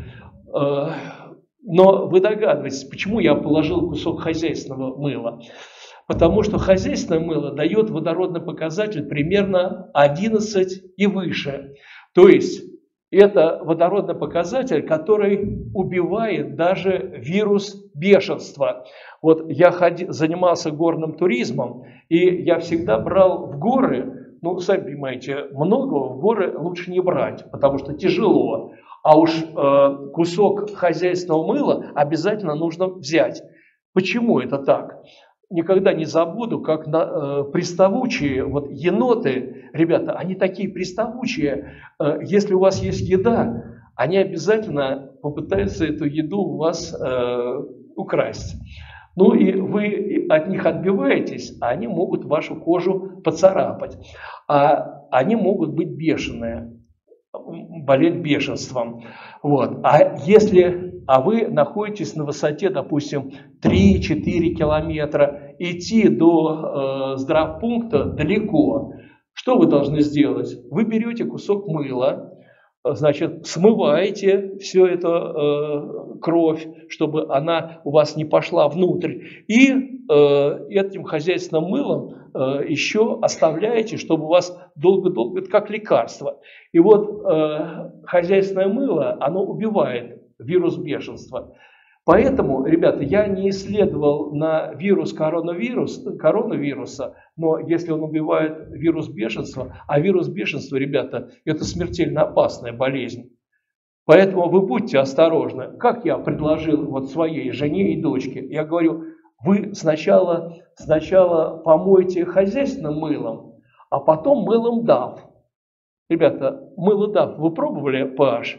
Но вы догадываетесь, почему я положил кусок хозяйственного мыла? Потому что хозяйственное мыло дает водородный показатель примерно 11 и выше. То есть это водородный показатель, который убивает даже вирус бешенства. Вот я занимался горным туризмом, и я всегда брал в горы, ну, сами понимаете, много в горы лучше не брать, потому что тяжело. А уж кусок хозяйственного мыла обязательно нужно взять. Почему это так? Никогда не забуду, как приставучие вот еноты, ребята, они такие приставучие. Если у вас есть еда, они обязательно попытаются эту еду у вас украсть. Ну и вы от них отбиваетесь, а они могут вашу кожу поцарапать. А они могут быть бешеные, болеть бешенством. Вот. А вы находитесь на высоте, допустим, 3-4 километра, идти до здравпункта далеко. Что вы должны сделать? Вы берете кусок мыла, значит, смываете всю эту кровь, чтобы она у вас не пошла внутрь, и этим хозяйственным мылом еще оставляете, чтобы у вас долго-долго, это как лекарство. И вот хозяйственное мыло, оно убивает вирус бешенства. Поэтому, ребята, я не исследовал на вирус коронавируса, но если он убивает вирус бешенства, а вирус бешенства, ребята, это смертельно опасная болезнь. Поэтому вы будьте осторожны. Как я предложил вот своей жене и дочке, я говорю, вы сначала помойте хозяйственным мылом, а потом мылом DAF. Ребята, мыло DAF, вы пробовали pH?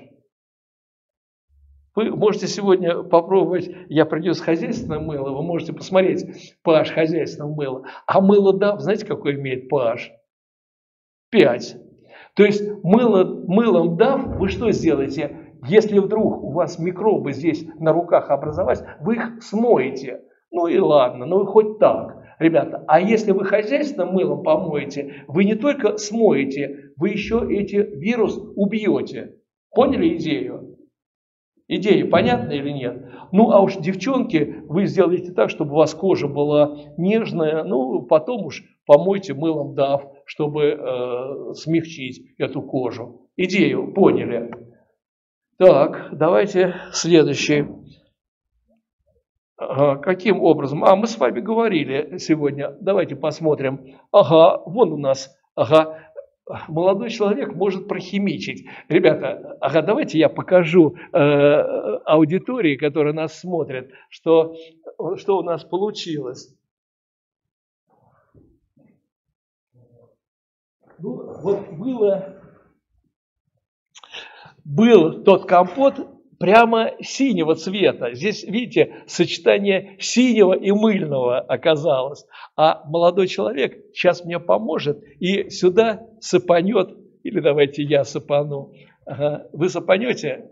Вы можете сегодня попробовать, я принес хозяйственное мыло, вы можете посмотреть pH хозяйственного мыла. А мыло DAF, знаете, какой имеет pH? 5. То есть мылом DAF вы что сделаете? Если вдруг у вас микробы здесь на руках образовались, вы их смоете. Ну и ладно, ну и хоть так. Ребята, а если вы хозяйственным мылом помоете, вы не только смоете, вы еще эти вирус убьете. Поняли идею? Идея понятна или нет? Ну, а уж, девчонки, вы сделаете так, чтобы у вас кожа была нежная, ну, потом уж помойте мылом DAF, чтобы смягчить эту кожу. Идею поняли? Так, давайте следующий. Ага, каким образом? Мы с вами говорили сегодня. Давайте посмотрим. Ага, вон у нас. Ага, молодой человек может прохимичить. Ребята, ага, давайте я покажу аудитории, которая нас смотрит, что у нас получилось. Ну, вот был тот компот прямо синего цвета. Здесь, видите, сочетание синего и мыльного оказалось. А молодой человек сейчас мне поможет и сюда сыпанет, или давайте я сыпану. Ага. Вы сыпанете?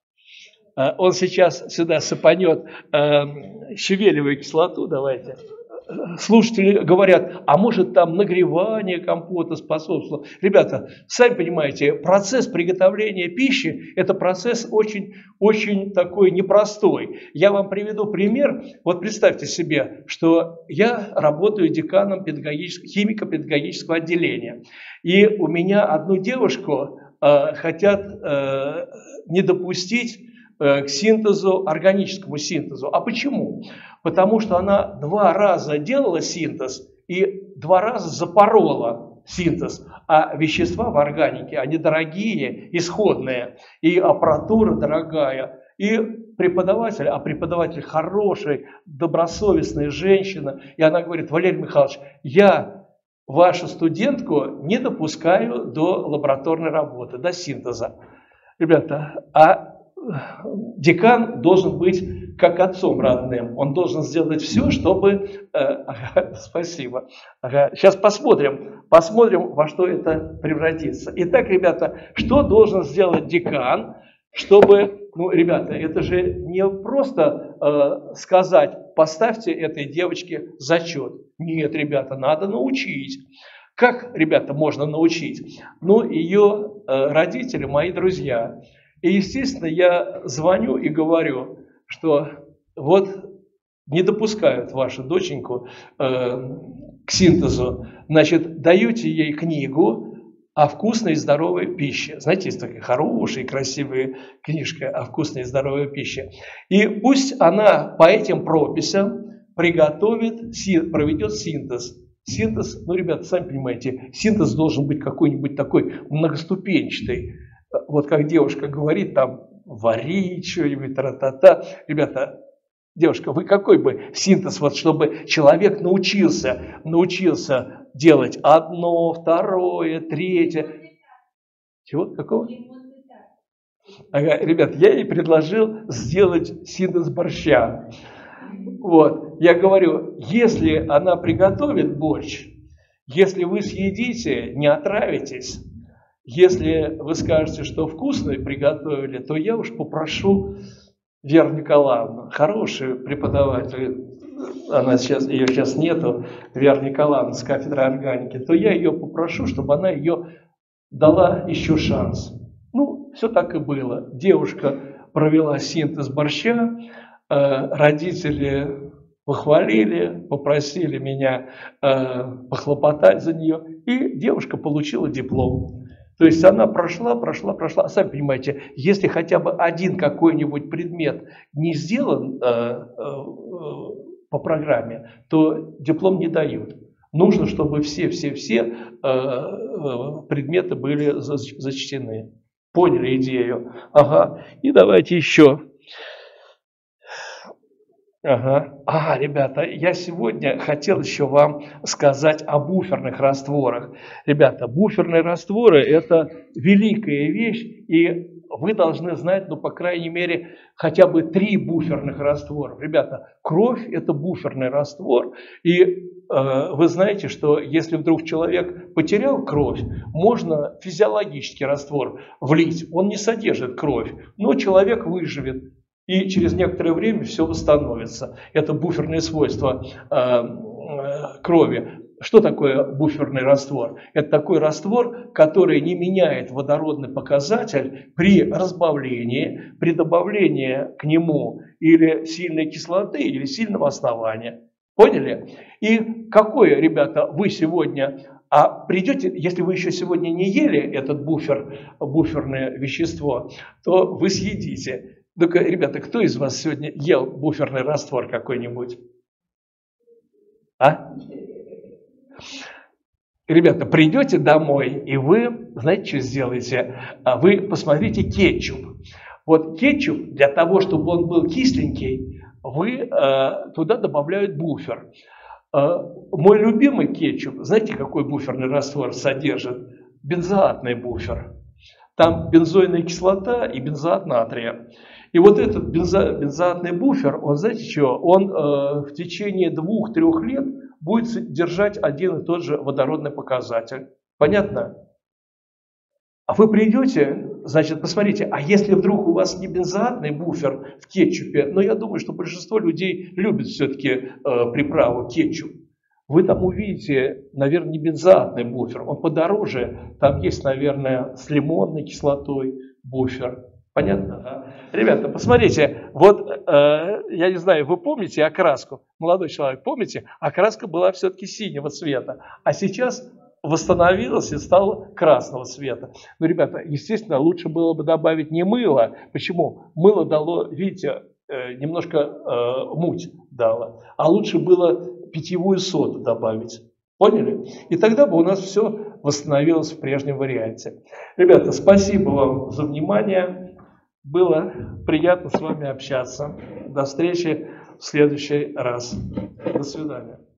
Он сейчас сюда сыпанет щавелевую кислоту, давайте. Слушатели говорят, а может там нагревание компота способствовало. Ребята, сами понимаете, процесс приготовления пищи – это процесс очень, очень такой непростой. Я вам приведу пример. Вот представьте себе, что я работаю деканом химико-педагогического отделения. И у меня одну девушку хотят не допустить к синтезу, органическому синтезу. А почему? Потому что она 2 раза делала синтез и 2 раза запорола синтез. А вещества в органике, они дорогие, исходные, и аппаратура дорогая. И преподаватель, а преподаватель хороший, добросовестная женщина, и она говорит: Валерий Михайлович, я вашу студентку не допускаю до лабораторной работы, до синтеза. Ребята, а декан должен быть как отцом родным. Он должен сделать все, чтобы... Спасибо. Сейчас посмотрим, во что это превратится. Итак, ребята, что должен сделать декан, чтобы... Ну, ребята, это же не просто сказать, поставьте этой девочке зачет. Нет, ребята, надо научить. Как, ребята, можно научить? Ну, ее родители, мои друзья. И, естественно, я звоню и говорю, что вот не допускают вашу доченьку к синтезу. Значит, даете ей книгу о вкусной и здоровой пище. Знаете, есть такая хорошая и красивая книжка о вкусной и здоровой пище. И пусть она по этим прописям проведет синтез. Синтез, ну, ребята, сами понимаете, синтез должен быть какой-нибудь такой многоступенчатый. Вот как девушка говорит, там, варить что-нибудь, тра-та-та. Ребята, девушка, вы какой бы синтез, вот чтобы человек научился делать 1, 2, 3. Чего? Какого? Ага, ребят, я ей предложил сделать синтез борща. Вот, я говорю, если она приготовит борщ, если вы съедите, не отравитесь, если вы скажете, что вкусный приготовили, то я уж попрошу Веру Николаевну, хороший преподаватель, ее сейчас нету, Вера Николаевна с кафедры органики, то я ее попрошу, чтобы она ее дала еще шанс. Ну, все так и было. Девушка провела синтез борща, родители похвалили, попросили меня похлопотать за нее, и девушка получила диплом. То есть она прошла. Сами понимаете, если хотя бы один какой-нибудь предмет не сделан по программе, то диплом не дают. Нужно, чтобы все предметы были зачтены. Поняли идею? Ага. И давайте еще. Ага. Ребята, я сегодня хотел еще вам сказать о буферных растворах. Ребята, буферные растворы – это великая вещь, и вы должны знать, ну, по крайней мере, хотя бы 3 буферных растворов. Ребята, кровь – это буферный раствор, и вы знаете, что если вдруг человек потерял кровь, можно физиологический раствор влить, он не содержит кровь, но человек выживет. И через некоторое время все восстановится. Это буферные свойства крови. Что такое буферный раствор? Это такой раствор, который не меняет водородный показатель при разбавлении, при добавлении к нему или сильной кислоты, или сильного основания. Поняли? И какое, ребята, вы сегодня... А придете, если вы еще сегодня не ели этот буферное вещество, то вы съедите. Ну-ка, ребята, кто из вас сегодня ел буферный раствор какой-нибудь? А? Ребята, придете домой, и вы, знаете, что сделаете? Вы посмотрите кетчуп. Вот кетчуп, для того, чтобы он был кисленький, вы туда добавляют буфер. Мой любимый кетчуп, знаете, какой буферный раствор содержит? Бензоатный буфер. Там бензойная кислота и бензоат натрия. И вот этот бензоатный буфер, он, знаете что, он в течение 2-3 лет будет держать один и тот же водородный показатель. Понятно? А вы придете, значит, посмотрите, а если вдруг у вас не бензоатный буфер в кетчупе, но я думаю, что большинство людей любит все-таки приправу кетчуп, вы там увидите, наверное, не бензоатный буфер, он подороже, там есть, наверное, с лимонной кислотой буфер. Понятно? Да? Ребята, посмотрите, вот, я не знаю, вы помните окраску? Молодой человек, помните? Окраска была все-таки синего цвета, а сейчас восстановилась и стала красного цвета. Но, ребята, естественно, лучше было бы добавить не мыло. Почему? Мыло дало, видите, немножко муть дало, а лучше было питьевую соду добавить. Поняли? И тогда бы у нас все восстановилось в прежнем варианте. Ребята, спасибо вам за внимание. Было приятно с вами общаться. До встречи в следующий раз. До свидания.